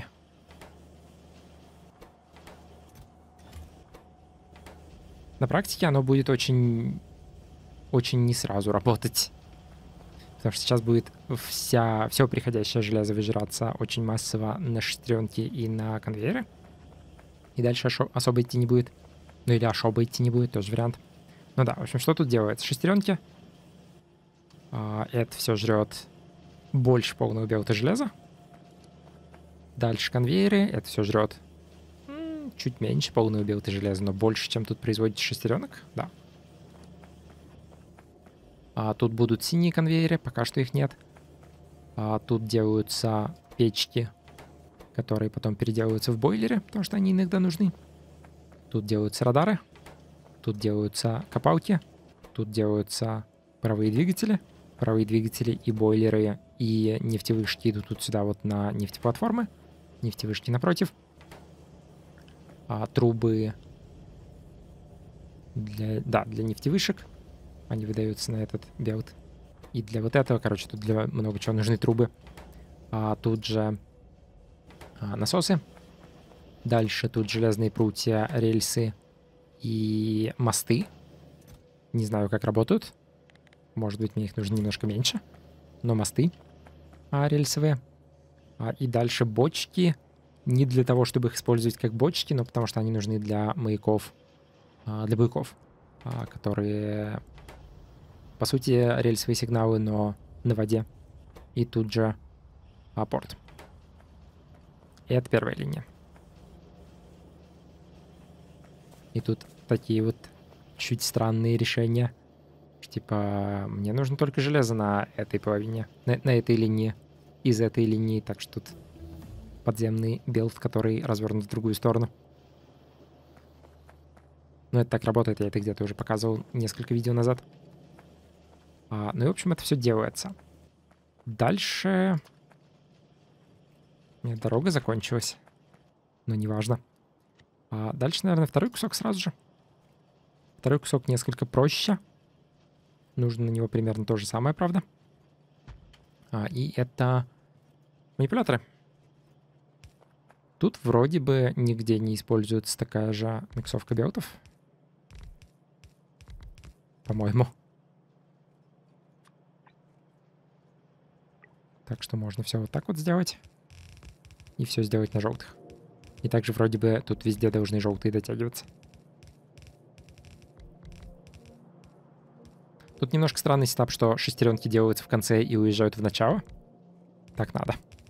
На практике оно будет очень, очень не сразу работать. Потому что сейчас будет вся, все приходящее железо выжираться очень массово на шестеренки и на конвейеры. И дальше ошо- особо идти не будет. Ну или особо идти не будет, тоже вариант. Ну да, в общем, что тут делается? Шестеренки. А, это все жрет больше полного белого железа. Дальше конвейеры. Это все жрет м, чуть меньше полного белого железа, но больше, чем тут производится шестеренок. Да. А тут будут синие конвейеры, пока что их нет. А тут делаются печки, которые потом переделываются в бойлеры, потому что они иногда нужны. Тут делаются радары. Тут делаются копалки. Тут делаются паровые двигатели. Паровые двигатели и бойлеры, и нефтевышки идут тут сюда вот на нефтеплатформы. Нефтевышки напротив. А трубы для, да, для нефтевышек. Они выдаются на этот белт. И для вот этого, короче, тут для много чего нужны трубы. А тут же а, насосы. Дальше тут железные прутья, рельсы и мосты. Не знаю, как работают. Может быть, мне их нужно немножко меньше. Но мосты а, рельсовые. А, и дальше бочки. Не для того, чтобы их использовать как бочки, но потому что они нужны для маяков, а, для буйков, а, которые, по сути, рельсовые сигналы, но на воде. И тут же а, порт. И это первая линия. И тут такие вот чуть странные решения. Типа, мне нужно только железо на этой половине, на, на этой линии, из этой линии, так что тут подземный билд, который развернут в другую сторону. Ну, это так работает, я это где-то уже показывал несколько видео назад. А, ну и, в общем, это все делается. Дальше... Нет, дорога закончилась. Но неважно. А дальше, наверное, второй кусок сразу же. Второй кусок несколько проще. Нужно на него примерно то же самое, правда. А, и это манипуляторы. Тут вроде бы нигде не используется такая же миксовка белтов. По-моему. Так что можно все вот так вот сделать. И все сделать на желтых. И также вроде бы тут везде должны желтые дотягиваться. Тут немножко странный сетап, что шестеренки делаются в конце и уезжают в начало. Так надо.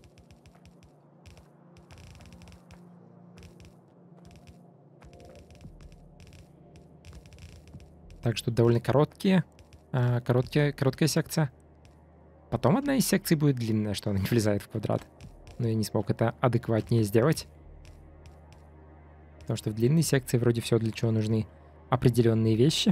Так что довольно короткие, э, короткие, короткая секция. Потом одна из секций будет длинная, что она не влезает в квадрат. Но я не смог это адекватнее сделать. Потому что в длинной секции вроде все, для чего нужны определенные вещи,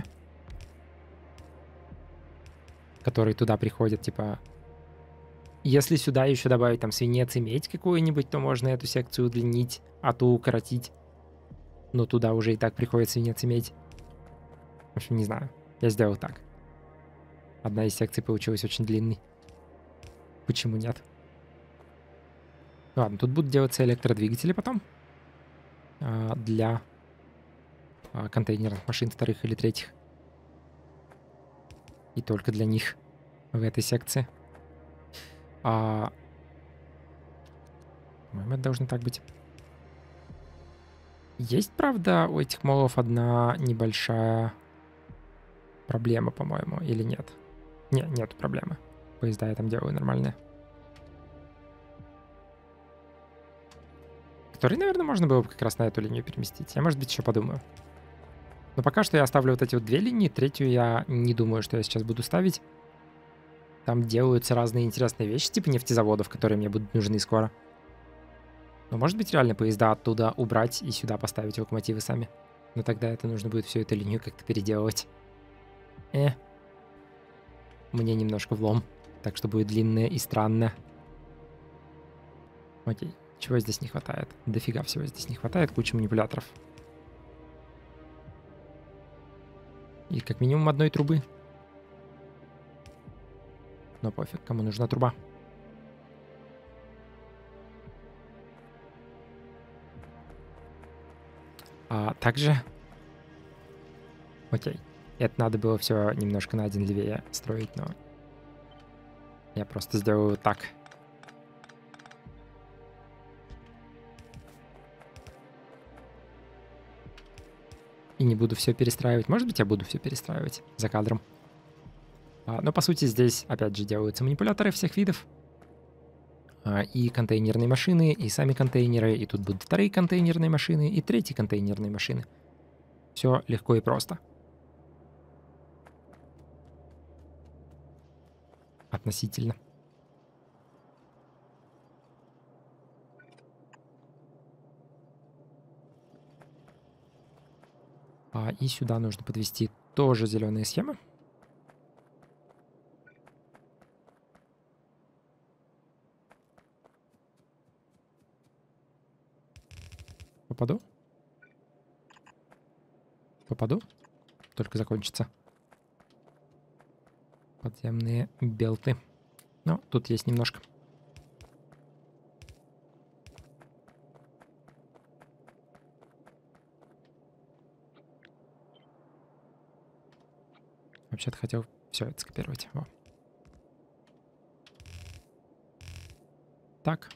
которые туда приходят, типа... Если сюда еще добавить там свинец и медь какую-нибудь, то можно эту секцию удлинить, а ту укоротить. Но туда уже и так приходит свинец и медь. В общем, не знаю. Я сделал так. Одна из секций получилась очень длинной. Почему нет? Ладно, тут будут делаться электродвигатели потом. А, для а, контейнерных машин вторых или третьих. И только для них в этой секции. А... По-моему, это должно так быть. Есть, правда, у этих молов одна небольшая проблема, по-моему, или нет? Не, нет проблемы. Поезда я там делаю нормальные. Который, наверное, можно было бы как раз на эту линию переместить. Я, может быть, еще подумаю. Но пока что я оставлю вот эти вот две линии. Третью я не думаю, что я сейчас буду ставить. Там делаются разные интересные вещи, типа нефтезаводов, которые мне будут нужны скоро. Но может быть реально поезда оттуда убрать и сюда поставить локомотивы сами. Но тогда это нужно будет всю эту линию как-то переделывать. Э. Мне немножко влом. Так что будет длинное и странно. Окей. Чего здесь не хватает? Дофига всего здесь не хватает. Куча манипуляторов. И как минимум одной трубы. Но пофиг, кому нужна труба. А также... Окей. Это надо было все немножко на один левее строить, но... Я просто сделаю вот так. И не буду все перестраивать. Может быть, я буду все перестраивать за кадром. А, но по сути здесь, опять же, делаются манипуляторы всех видов. А, и контейнерные машины, и сами контейнеры, и тут будут вторые контейнерные машины, и третьи контейнерные машины. Все легко и просто. Относительно. А, и сюда нужно подвести тоже зеленые схемы. Попаду? Попаду? Только закончится. Подземные белты. Ну, тут есть немножко. Вообще-то хотел все это скопировать. Во. Так.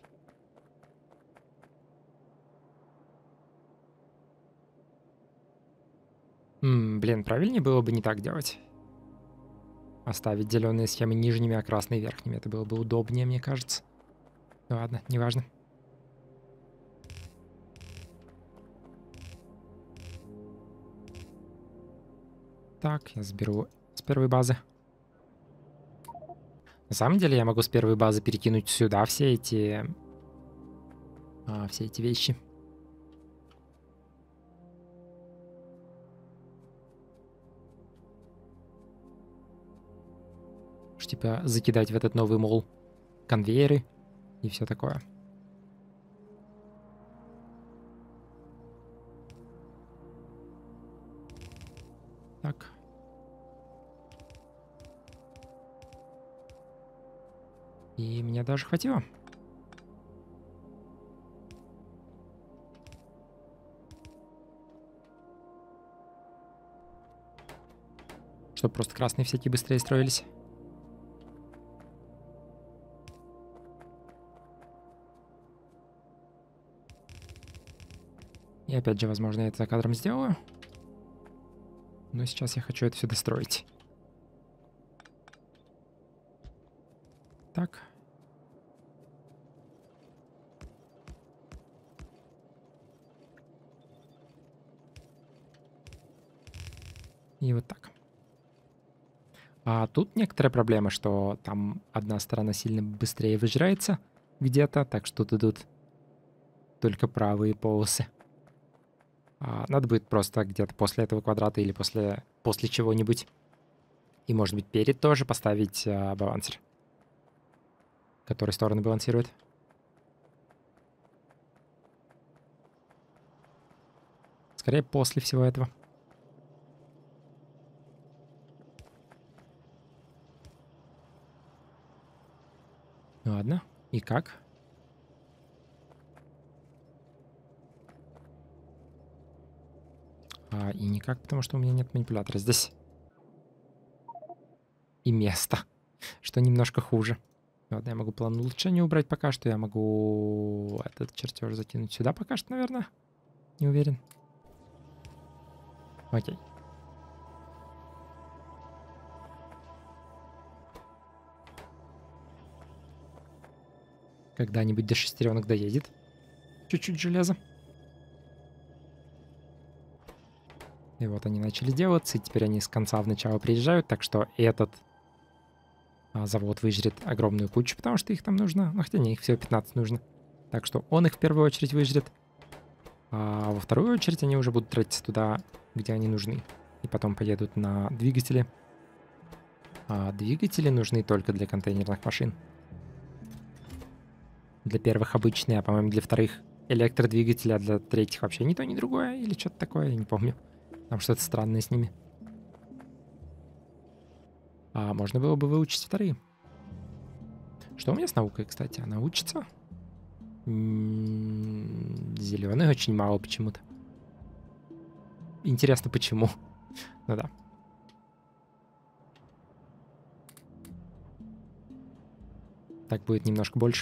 М, блин, правильнее было бы не так делать. Оставить зеленые схемы нижними, а красные верхними. Это было бы удобнее, мне кажется. Ну ладно, неважно. Так, я заберу с первой базы. На самом деле я могу с первой базы перекинуть сюда все эти... А, все эти вещи. Что, типа, закидать в этот новый мол конвейеры и все такое. Так. И мне даже хватило. Чтобы просто красные всякие быстрее строились. И опять же, возможно, я это за кадром сделаю. Но сейчас я хочу это все достроить. Так. И вот так. А тут некоторая проблема, что там одна сторона сильно быстрее выжирается где-то, так что тут идут только правые полосы. А надо будет просто где-то после этого квадрата или после, после чего-нибудь. И, может быть, перед тоже поставить а, балансер, который стороны балансирует. Скорее, после всего этого. Ладно. И как? А, и никак, потому что у меня нет манипулятора здесь. И места, что немножко хуже. Ладно, я могу план улучшения убрать пока что. Я могу этот чертеж закинуть сюда пока что, наверное. Не уверен. Окей. Когда-нибудь до шестеренок доедет. Чуть-чуть железа. И вот они начали делаться, и теперь они с конца в начало приезжают, так что этот а, завод выжрет огромную кучу, потому что их там нужно. Ну, хотя не, их всего пятнадцать нужно. Так что он их в первую очередь выжрет. А во вторую очередь они уже будут тратиться туда, где они нужны. И потом поедут на двигатели. А двигатели нужны только для контейнерных машин. Для первых обычные, а, по-моему, для вторых электродвигатели, а для третьих вообще ни то, ни другое. Или что-то такое, я не помню. Там что-то странное с ними. А можно было бы выучить вторые. Что у меня с наукой, кстати? Она учится? Зеленый очень мало почему-то. Интересно, почему? Ну да. Так будет немножко больше.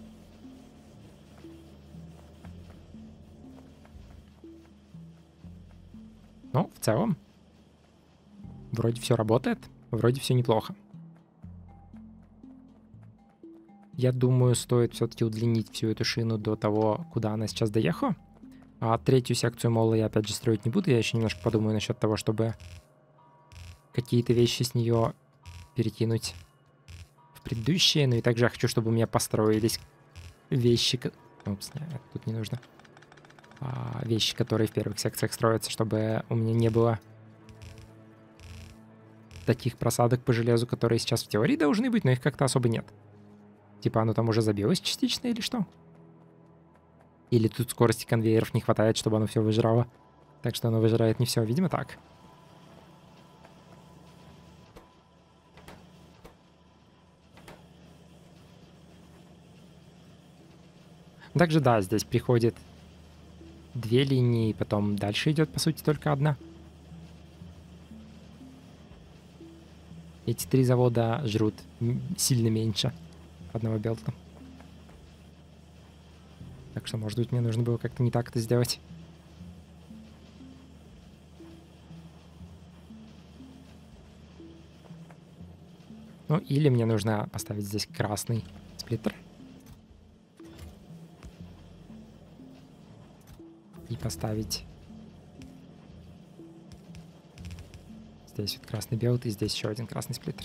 Но в целом вроде все работает, вроде все неплохо. Я думаю, стоит все-таки удлинить всю эту шину до того, куда она сейчас доехала. А третью секцию мола я опять же строить не буду. Я еще немножко подумаю насчет того, чтобы какие-то вещи с нее перекинуть в предыдущие. Ну и также я хочу, чтобы у меня построились вещи... Упс, нет, тут не нужно. А, вещи, которые в первых секциях строятся, чтобы у меня не было таких просадок по железу, которые сейчас в теории должны быть, но их как-то особо нет. Типа оно там уже забилось частично или что? Или тут скорости конвейеров не хватает, чтобы оно все выжрало. Так что оно выжирает не все. Видимо, так. Также, да, здесь приходит две линии, потом дальше идет, по сути, только одна. Эти три завода жрут сильно меньше одного белта. Так что, может быть, мне нужно было как-то не так это сделать. Ну, или мне нужно поставить здесь красный сплиттер. И поставить здесь вот красный белт, и здесь еще один красный сплиттер.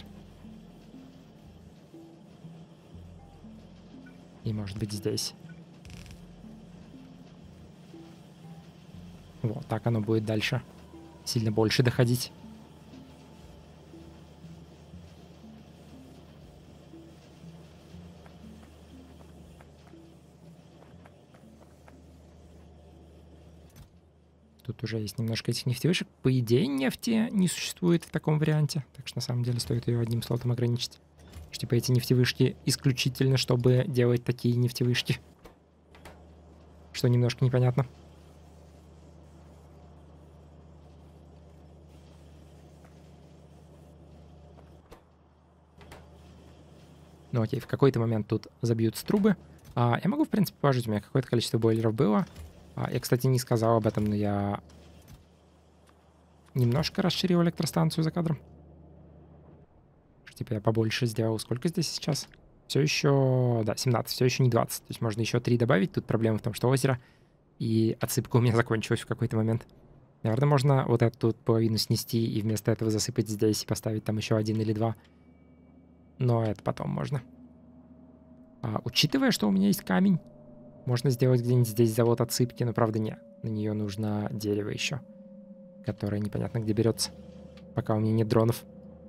И может быть здесь. Вот, так оно будет дальше сильно больше доходить. Тут уже есть немножко этих нефтевышек. По идее, нефти не существует в таком варианте. Так что на самом деле стоит ее одним слотом ограничить. Что, типа эти нефтевышки исключительно, чтобы делать такие нефтевышки. Что немножко непонятно. Ну окей, в какой-то момент тут забьются трубы. А, я могу, в принципе, положить, у меня какое-то количество бойлеров было. А, я, кстати, не сказал об этом, но я немножко расширил электростанцию за кадром. Типа я побольше сделал. Сколько здесь сейчас? Все еще... Да, семнадцать, все еще не двадцать. То есть можно еще три добавить. Тут проблема в том, что озеро. И отсыпка у меня закончилась в какой-то момент. Наверное, можно вот эту тут половину снести и вместо этого засыпать здесь и поставить там еще один или два. Но это потом можно. А, учитывая, что у меня есть камень, можно сделать где-нибудь здесь завод отсыпки, но правда нет. На нее нужно дерево еще, которое непонятно где берется, пока у меня нет дронов.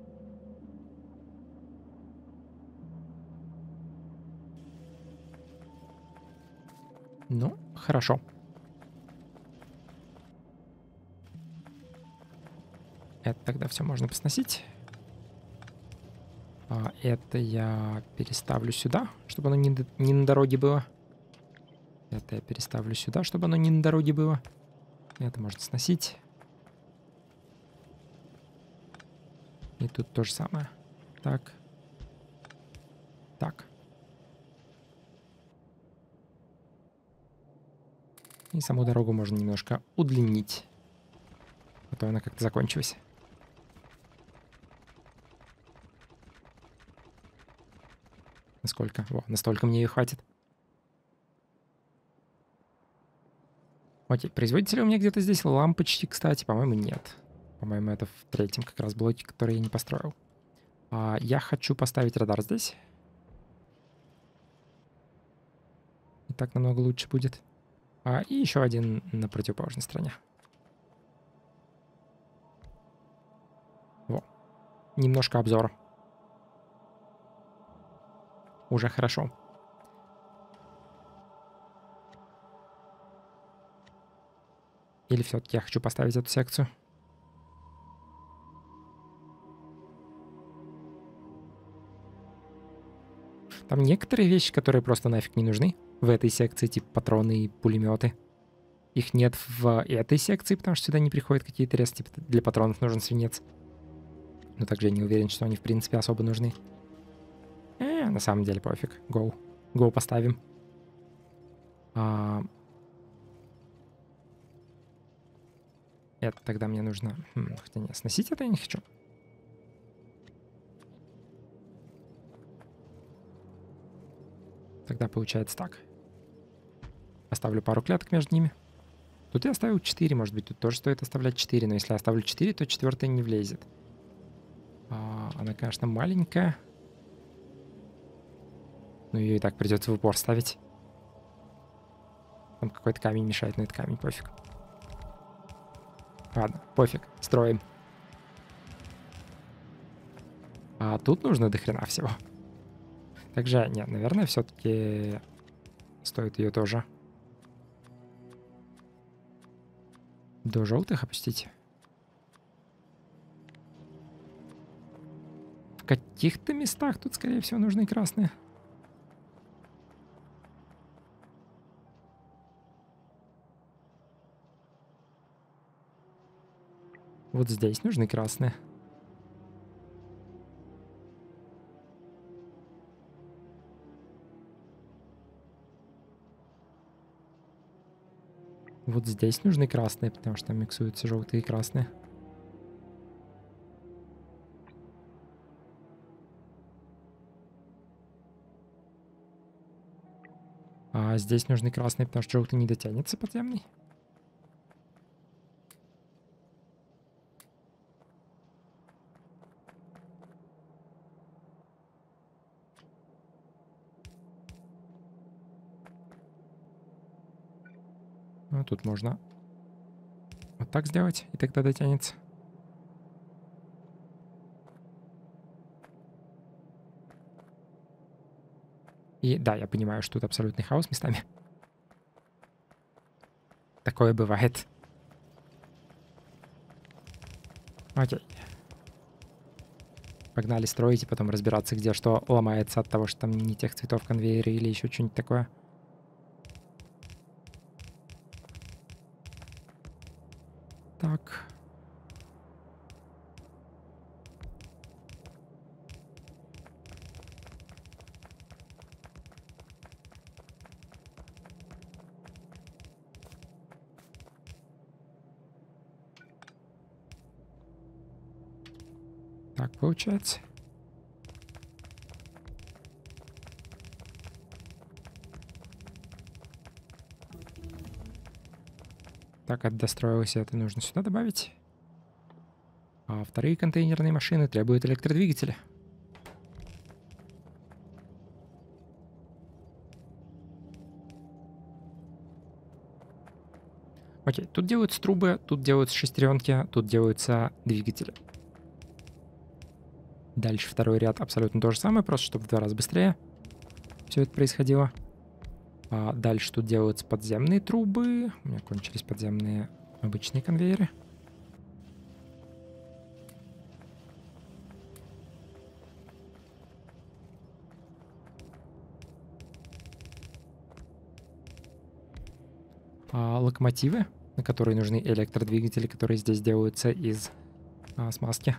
Ну, хорошо. Это тогда все можно посносить. А это я переставлю сюда, чтобы оно не, не на дороге было. Это я переставлю сюда, чтобы оно не на дороге было. Это можно сносить. И тут то же самое. Так. Так. И саму дорогу можно немножко удлинить. А то она как-то закончилась. Насколько? Во, настолько мне ее хватит. Окей, производитель у меня где-то здесь лампочки, кстати, по-моему, нет. По-моему, это в третьем как раз блоке, который я не построил. А, я хочу поставить радар здесь. И так намного лучше будет. А, и еще один на противоположной стороне. Во. Немножко обзора. Уже хорошо. Или все-таки я хочу поставить эту секцию? Там некоторые вещи, которые просто нафиг не нужны в этой секции, типа патроны и пулеметы. Их нет в этой секции, потому что сюда не приходят какие-то резы, типа для патронов нужен свинец. Но также я не уверен, что они в принципе особо нужны. Э, на самом деле пофиг. Go. Go поставим. А... Это тогда мне нужно... Хм, хотя нет, сносить это я не хочу. Тогда получается так. Оставлю пару клеток между ними. Тут я оставил четыре, может быть, тут тоже стоит оставлять четыре, но если я оставлю четыре, то четвертая не влезет. А, она, конечно, маленькая. Но ее и так придется в упор ставить. Там какой-то камень мешает, но это камень, пофиг. Ладно, пофиг, строим. А тут нужно до хрена всего. Также, нет, наверное, все-таки стоит ее тоже до желтых опустить. В каких-то местах тут, скорее всего, нужны красные. Вот здесь нужны красные. Вот здесь нужны красные, потому что там миксуются желтые и красные. А здесь нужны красные, потому что желтый не дотянется подземный. Ну, тут можно вот так сделать, и тогда дотянется. И да, я понимаю, что тут абсолютный хаос местами. Такое бывает. Окей. Погнали строить и потом разбираться, где что ломается от того, что там не тех цветов конвейера или еще что-нибудь такое. Так. Так получается. Так, отдостроилось, это нужно сюда добавить. А вторые контейнерные машины требуют электродвигателя. Окей, тут делаются трубы, тут делаются шестеренки, тут делаются двигатели. Дальше второй ряд абсолютно то же самое, просто чтобы в два раза быстрее все это происходило. А дальше тут делаются подземные трубы. У меня кончились подземные обычные конвейеры. А локомотивы, на которые нужны электродвигатели, которые здесь делаются из а, смазки.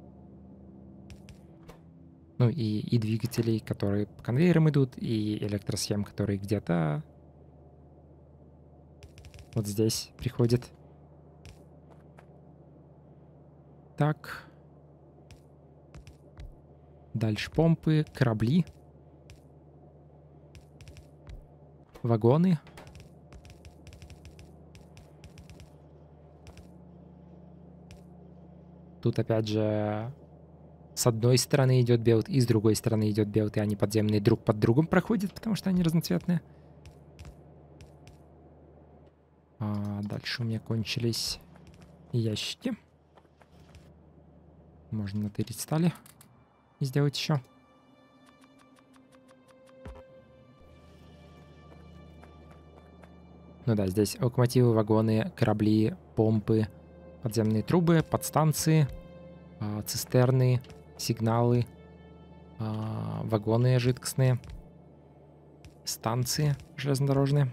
Ну и, и двигателей, которые по конвейерам идут, и электросхем, которые где-то Вот здесь приходит. Так. Дальше помпы, корабли. Вагоны. Тут опять же с одной стороны идет белт, и с другой стороны идет белт, и они подземные друг под другом проходят, потому что они разноцветные. А дальше у меня кончились ящики. Можно натырить стали и сделать еще. Ну да, здесь локомотивы, вагоны, корабли, помпы, подземные трубы, подстанции, э, цистерны, сигналы, э, вагоны жидкостные, станции железнодорожные,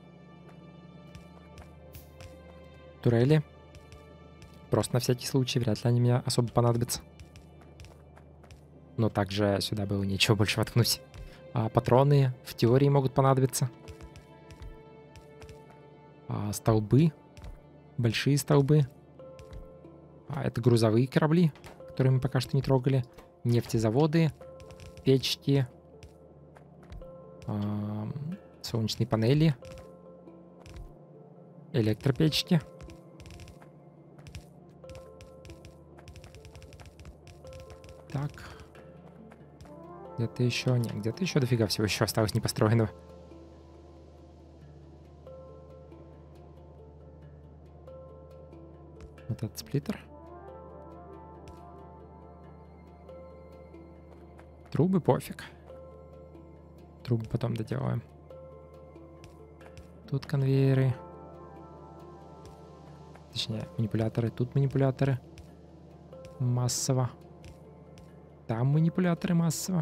турели. Просто на всякий случай, вряд ли они мне особо понадобятся. Но также сюда было нечего больше воткнуть. А патроны в теории могут понадобиться. А, столбы. Большие столбы. А, это грузовые корабли, которые мы пока что не трогали. Нефтезаводы. Печки. А, солнечные панели. Электропечки. Так. Где-то еще... Нет, где-то еще дофига всего еще осталось непостроенного. Вот этот сплиттер. Трубы пофиг. Трубы потом доделаем. Тут конвейеры. Точнее, манипуляторы. Тут манипуляторы. Массово. Там манипуляторы массово.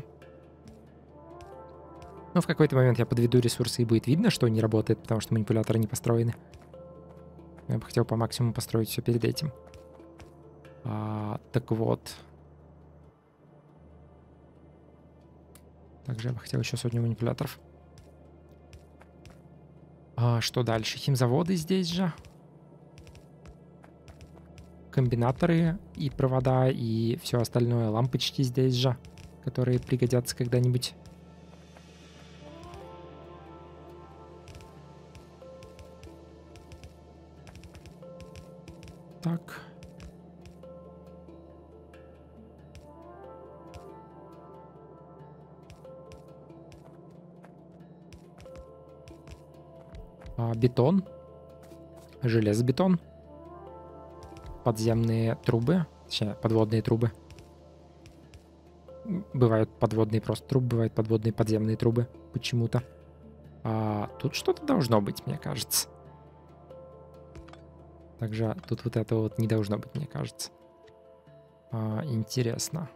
Но в какой-то момент я подведу ресурсы, и будет видно, что не работает, потому что манипуляторы не построены. Я бы хотел по максимуму построить все перед этим. А, так вот. Также я бы хотел еще сотню манипуляторов. А, что дальше? Химзаводы здесь же. Комбинаторы и провода, и все остальное. Лампочки здесь же, которые пригодятся когда-нибудь. Так. А, бетон. Железобетон. Подземные трубы. Точнее, подводные трубы. Бывают подводные просто трубы, бывают подводные подземные трубы. Почему-то. А, тут что-то должно быть, мне кажется. Также тут вот этого вот не должно быть, мне кажется. А, интересно.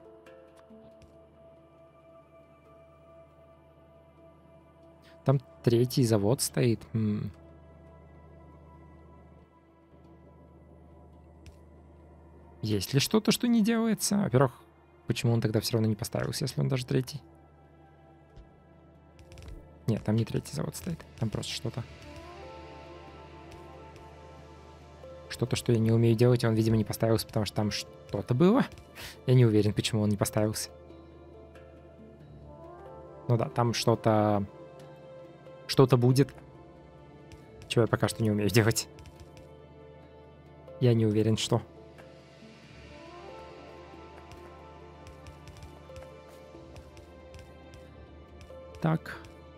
Там третий завод стоит. М. Есть ли что-то, что не делается? Во-первых, почему он тогда все равно не поставился, если он даже третий? Нет, там не третий завод стоит. Там просто что-то. Что-то, что я не умею делать, и он, видимо, не поставился, потому что там что-то было. Я не уверен, почему он не поставился. Ну да, там что-то... Что-то будет, чего я пока что не умею делать. Я не уверен, что. Так.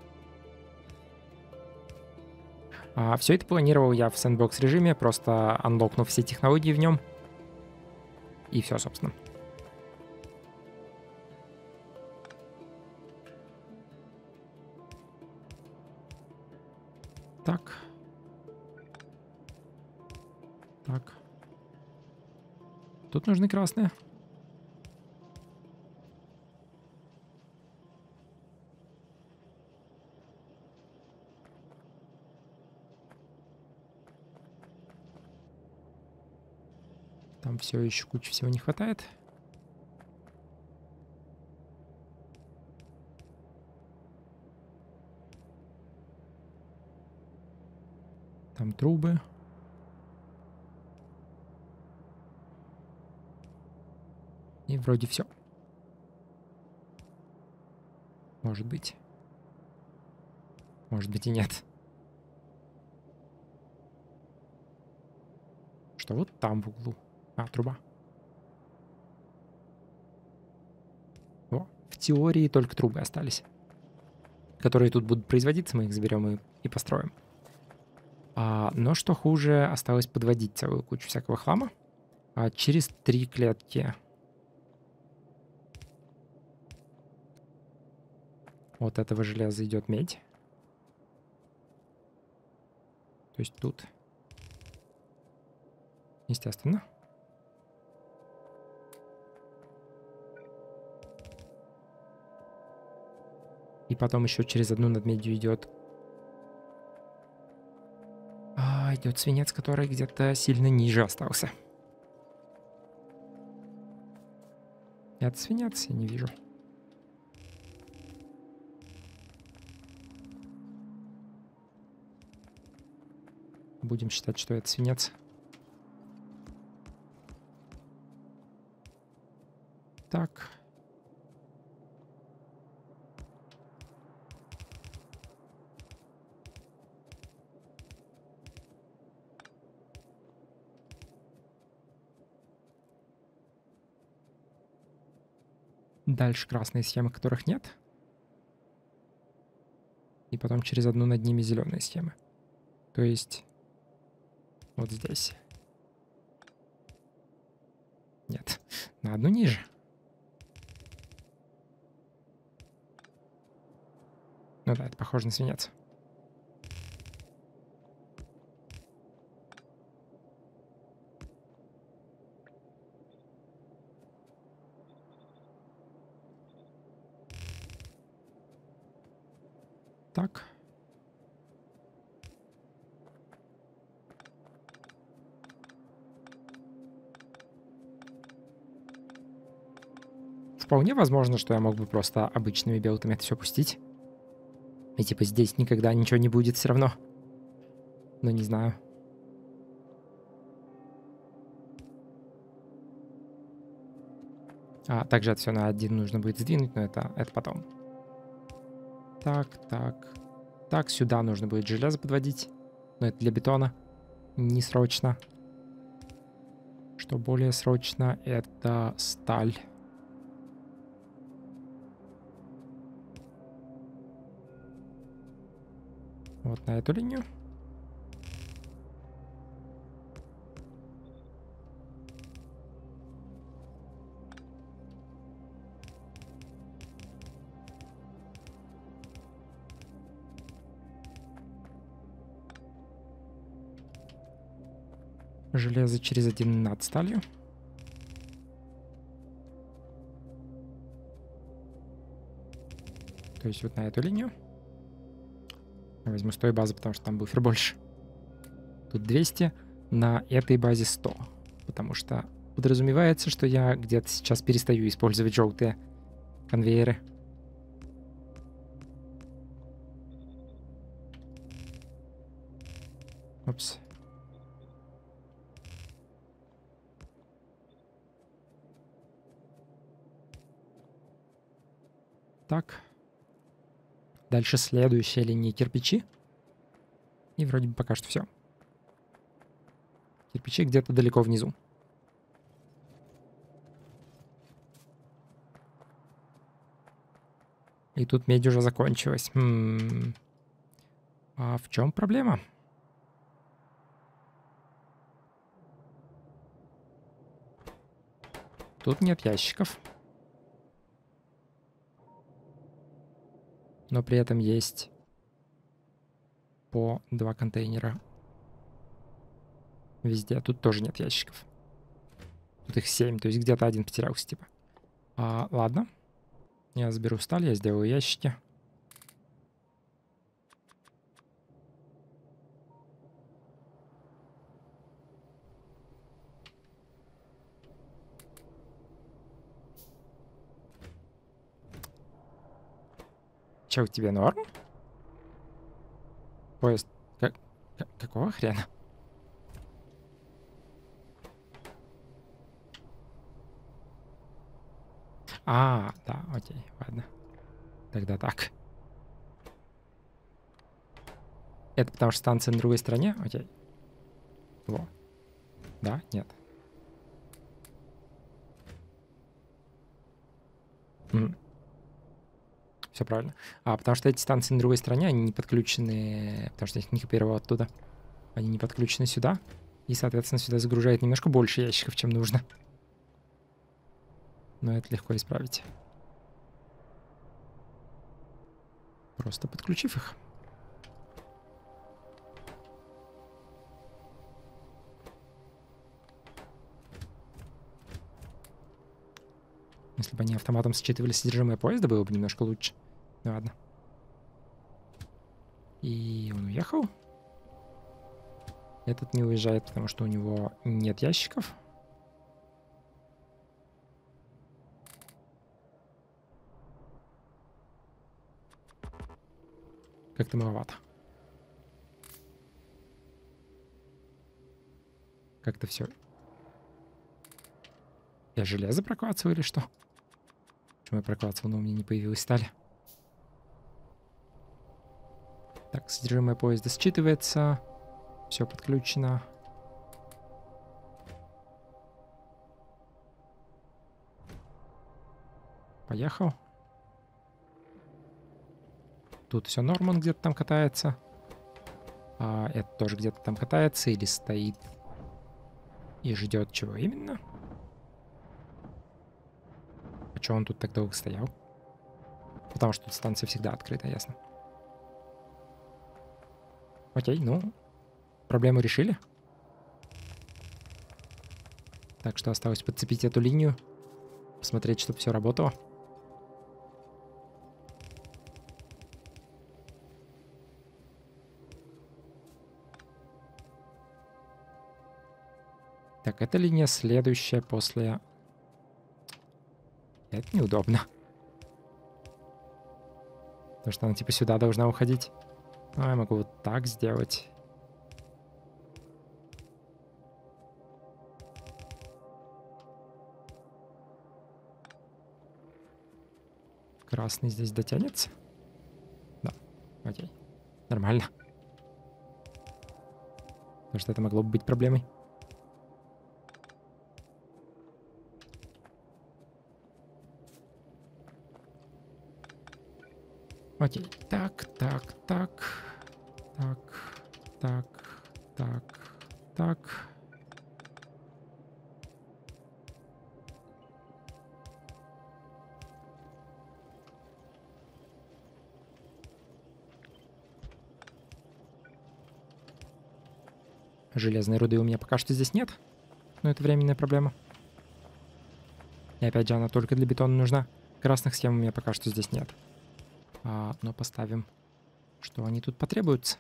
А, все это планировал я в сэндбокс режиме, просто анлокнув все технологии в нем. И все, собственно. Так. Так. Тут нужны красные. Там все еще куча всего не хватает. Там трубы. И вроде все. Может быть. Может быть и нет. Что вот там в углу? А, труба. О, в теории только трубы остались, которые тут будут производиться, мы их заберем и, и построим. А, но что хуже, осталось подводить целую кучу всякого хлама. А через три клетки вот этого железа идет медь. То есть тут, естественно. И потом еще через одну над медью идет а, идет свинец, который где-то сильно ниже остался. Нет, свинец я не вижу. Будем считать, что это свинец. Так. Дальше красные схемы, которых нет. И потом через одну над ними зеленые схемы. То есть вот здесь. Нет, на одну ниже. Ну да, это похоже на свинец. Так. Вполне возможно, что я мог бы просто обычными белками это все пустить. И типа здесь никогда ничего не будет все равно. Но не знаю. А также это все на один нужно будет сдвинуть, но это, это потом. Так, так. Так, сюда нужно будет железо подводить. Но это для бетона. Не срочно. Что более срочно, это сталь. Вот на эту линию. Железо через один над сталью. То есть вот на эту линию. Я возьму с той базы, потому что там буфер больше. Тут двести, на этой базе сто. Потому что подразумевается, что я где-то сейчас перестаю использовать желтые конвейеры. Упс. Так. Дальше следующая линия кирпичи. И вроде бы пока что все. Кирпичи где-то далеко внизу. И тут медь уже закончилась. М-м-м. А в чем проблема? Тут нет ящиков. Но при этом есть по два контейнера везде. Тут тоже нет ящиков. Тут их семь, то есть где-то один потерялся, типа. А, ладно. Я заберу сталь, я сделаю ящики. Че, у тебя норм? Поезд. Как? К- какого хрена? А, да, окей, ладно. Тогда так. Это потому что станция на другой стороне? Окей. Во. Да? Нет. Все правильно. А потому что эти станции на другой стороне, они не подключены, потому что я их не копировал оттуда. Они не подключены сюда. И, соответственно, сюда загружает немножко больше ящиков, чем нужно. Но это легко исправить. Просто подключив их. Если бы они автоматом считывали содержимое поезда, было бы немножко лучше. Ну ладно. И он уехал. Этот не уезжает, потому что у него нет ящиков. Как-то маловато. Как-то все. Я железо проклацываю или что? Почему я проклацывал, но у меня не появилась сталь? Так, содержимое поезда считывается. Все подключено. Поехал. Тут все норм, он где-то там катается. А это тоже где-то там катается или стоит и ждет чего именно? А что он тут так долго стоял? Потому что тут станция всегда открыта, ясно. Окей, ну, проблему решили. Так что осталось подцепить эту линию, посмотреть, чтобы все работало. Так, эта линия следующая после... Это неудобно. Потому что она типа сюда должна уходить. А, я могу вот так сделать. Красный здесь дотянется? Да, окей. Нормально. Потому что это могло бы быть проблемой. Окей. Так, так, так. Так, так, так, так. Железной руды у меня пока что здесь нет. Но это временная проблема. И опять же, она только для бетона нужна. Красных схем у меня пока что здесь нет. А, но поставим, что они тут потребуются.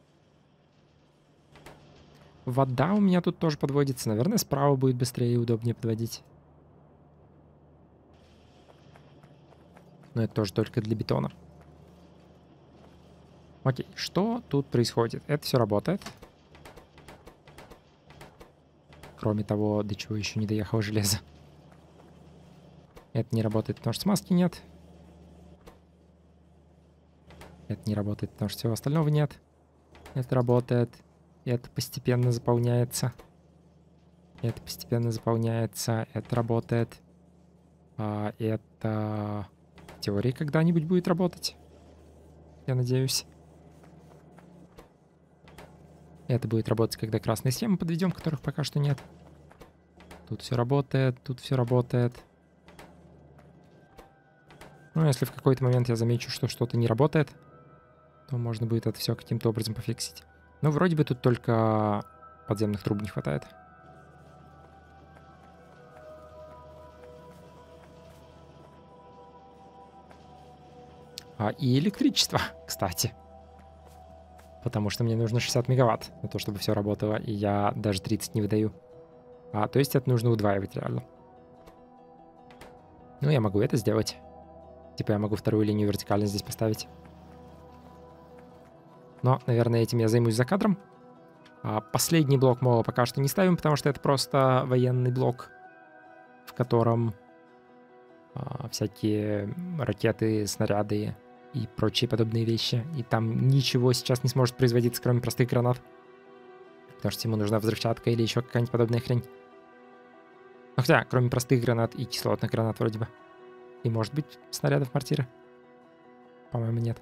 Вода у меня тут тоже подводится. Наверное, справа будет быстрее и удобнее подводить. Но это тоже только для бетона. Окей, что тут происходит? Это все работает. Кроме того, до чего еще не доехало железо. Это не работает, потому что смазки нет. Это не работает, потому что всего остального нет. Это работает. Это постепенно заполняется. Это постепенно заполняется. Это работает. А это в теории когда-нибудь будет работать. Я надеюсь. Это будет работать, когда красные схемы подведем, которых пока что нет. Тут все работает, тут все работает. Ну, если в какой-то момент я замечу, что что-то не работает, то можно будет это все каким-то образом пофиксить. Но вроде бы тут только подземных труб не хватает. А, и электричество, кстати. Потому что мне нужно шестьдесят мегаватт на то, чтобы все работало, и я даже тридцать не выдаю. А, то есть это нужно удваивать реально. Ну, я могу это сделать. Типа я могу вторую линию вертикально здесь поставить. Но, наверное, этим я займусь за кадром. А последний блок мола пока что не ставим, потому что это просто военный блок, в котором а, всякие ракеты, снаряды и прочие подобные вещи. И там ничего сейчас не сможет производиться, кроме простых гранат. Потому что ему нужна взрывчатка или еще какая-нибудь подобная хрень. Ну хотя, кроме простых гранат и кислотных гранат вроде бы. И может быть снарядов мортира? По-моему, нет.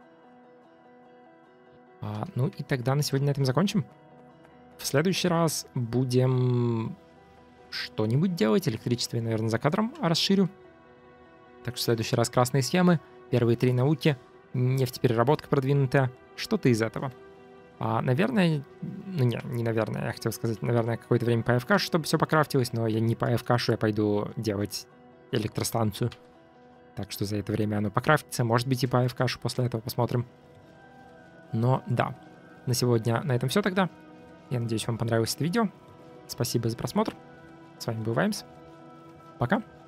А, ну и тогда на сегодня на этом закончим. В следующий раз будем что-нибудь делать. Электричество я, наверное, за кадром расширю. Так что в следующий раз красные схемы. Первые три науки. Нефтепереработка продвинутая. Что-то из этого. А, наверное... Ну не, не наверное. Я хотел сказать, наверное, какое-то время по АФК, чтобы все покрафтилось. Но я не по АФК, я пойду делать электростанцию. Так что за это время оно покрафтится. Может быть и по АФК после этого посмотрим. Но да. На сегодня на этом все тогда. Я надеюсь, вам понравилось это видео. Спасибо за просмотр. С вами был Ваймс. Пока.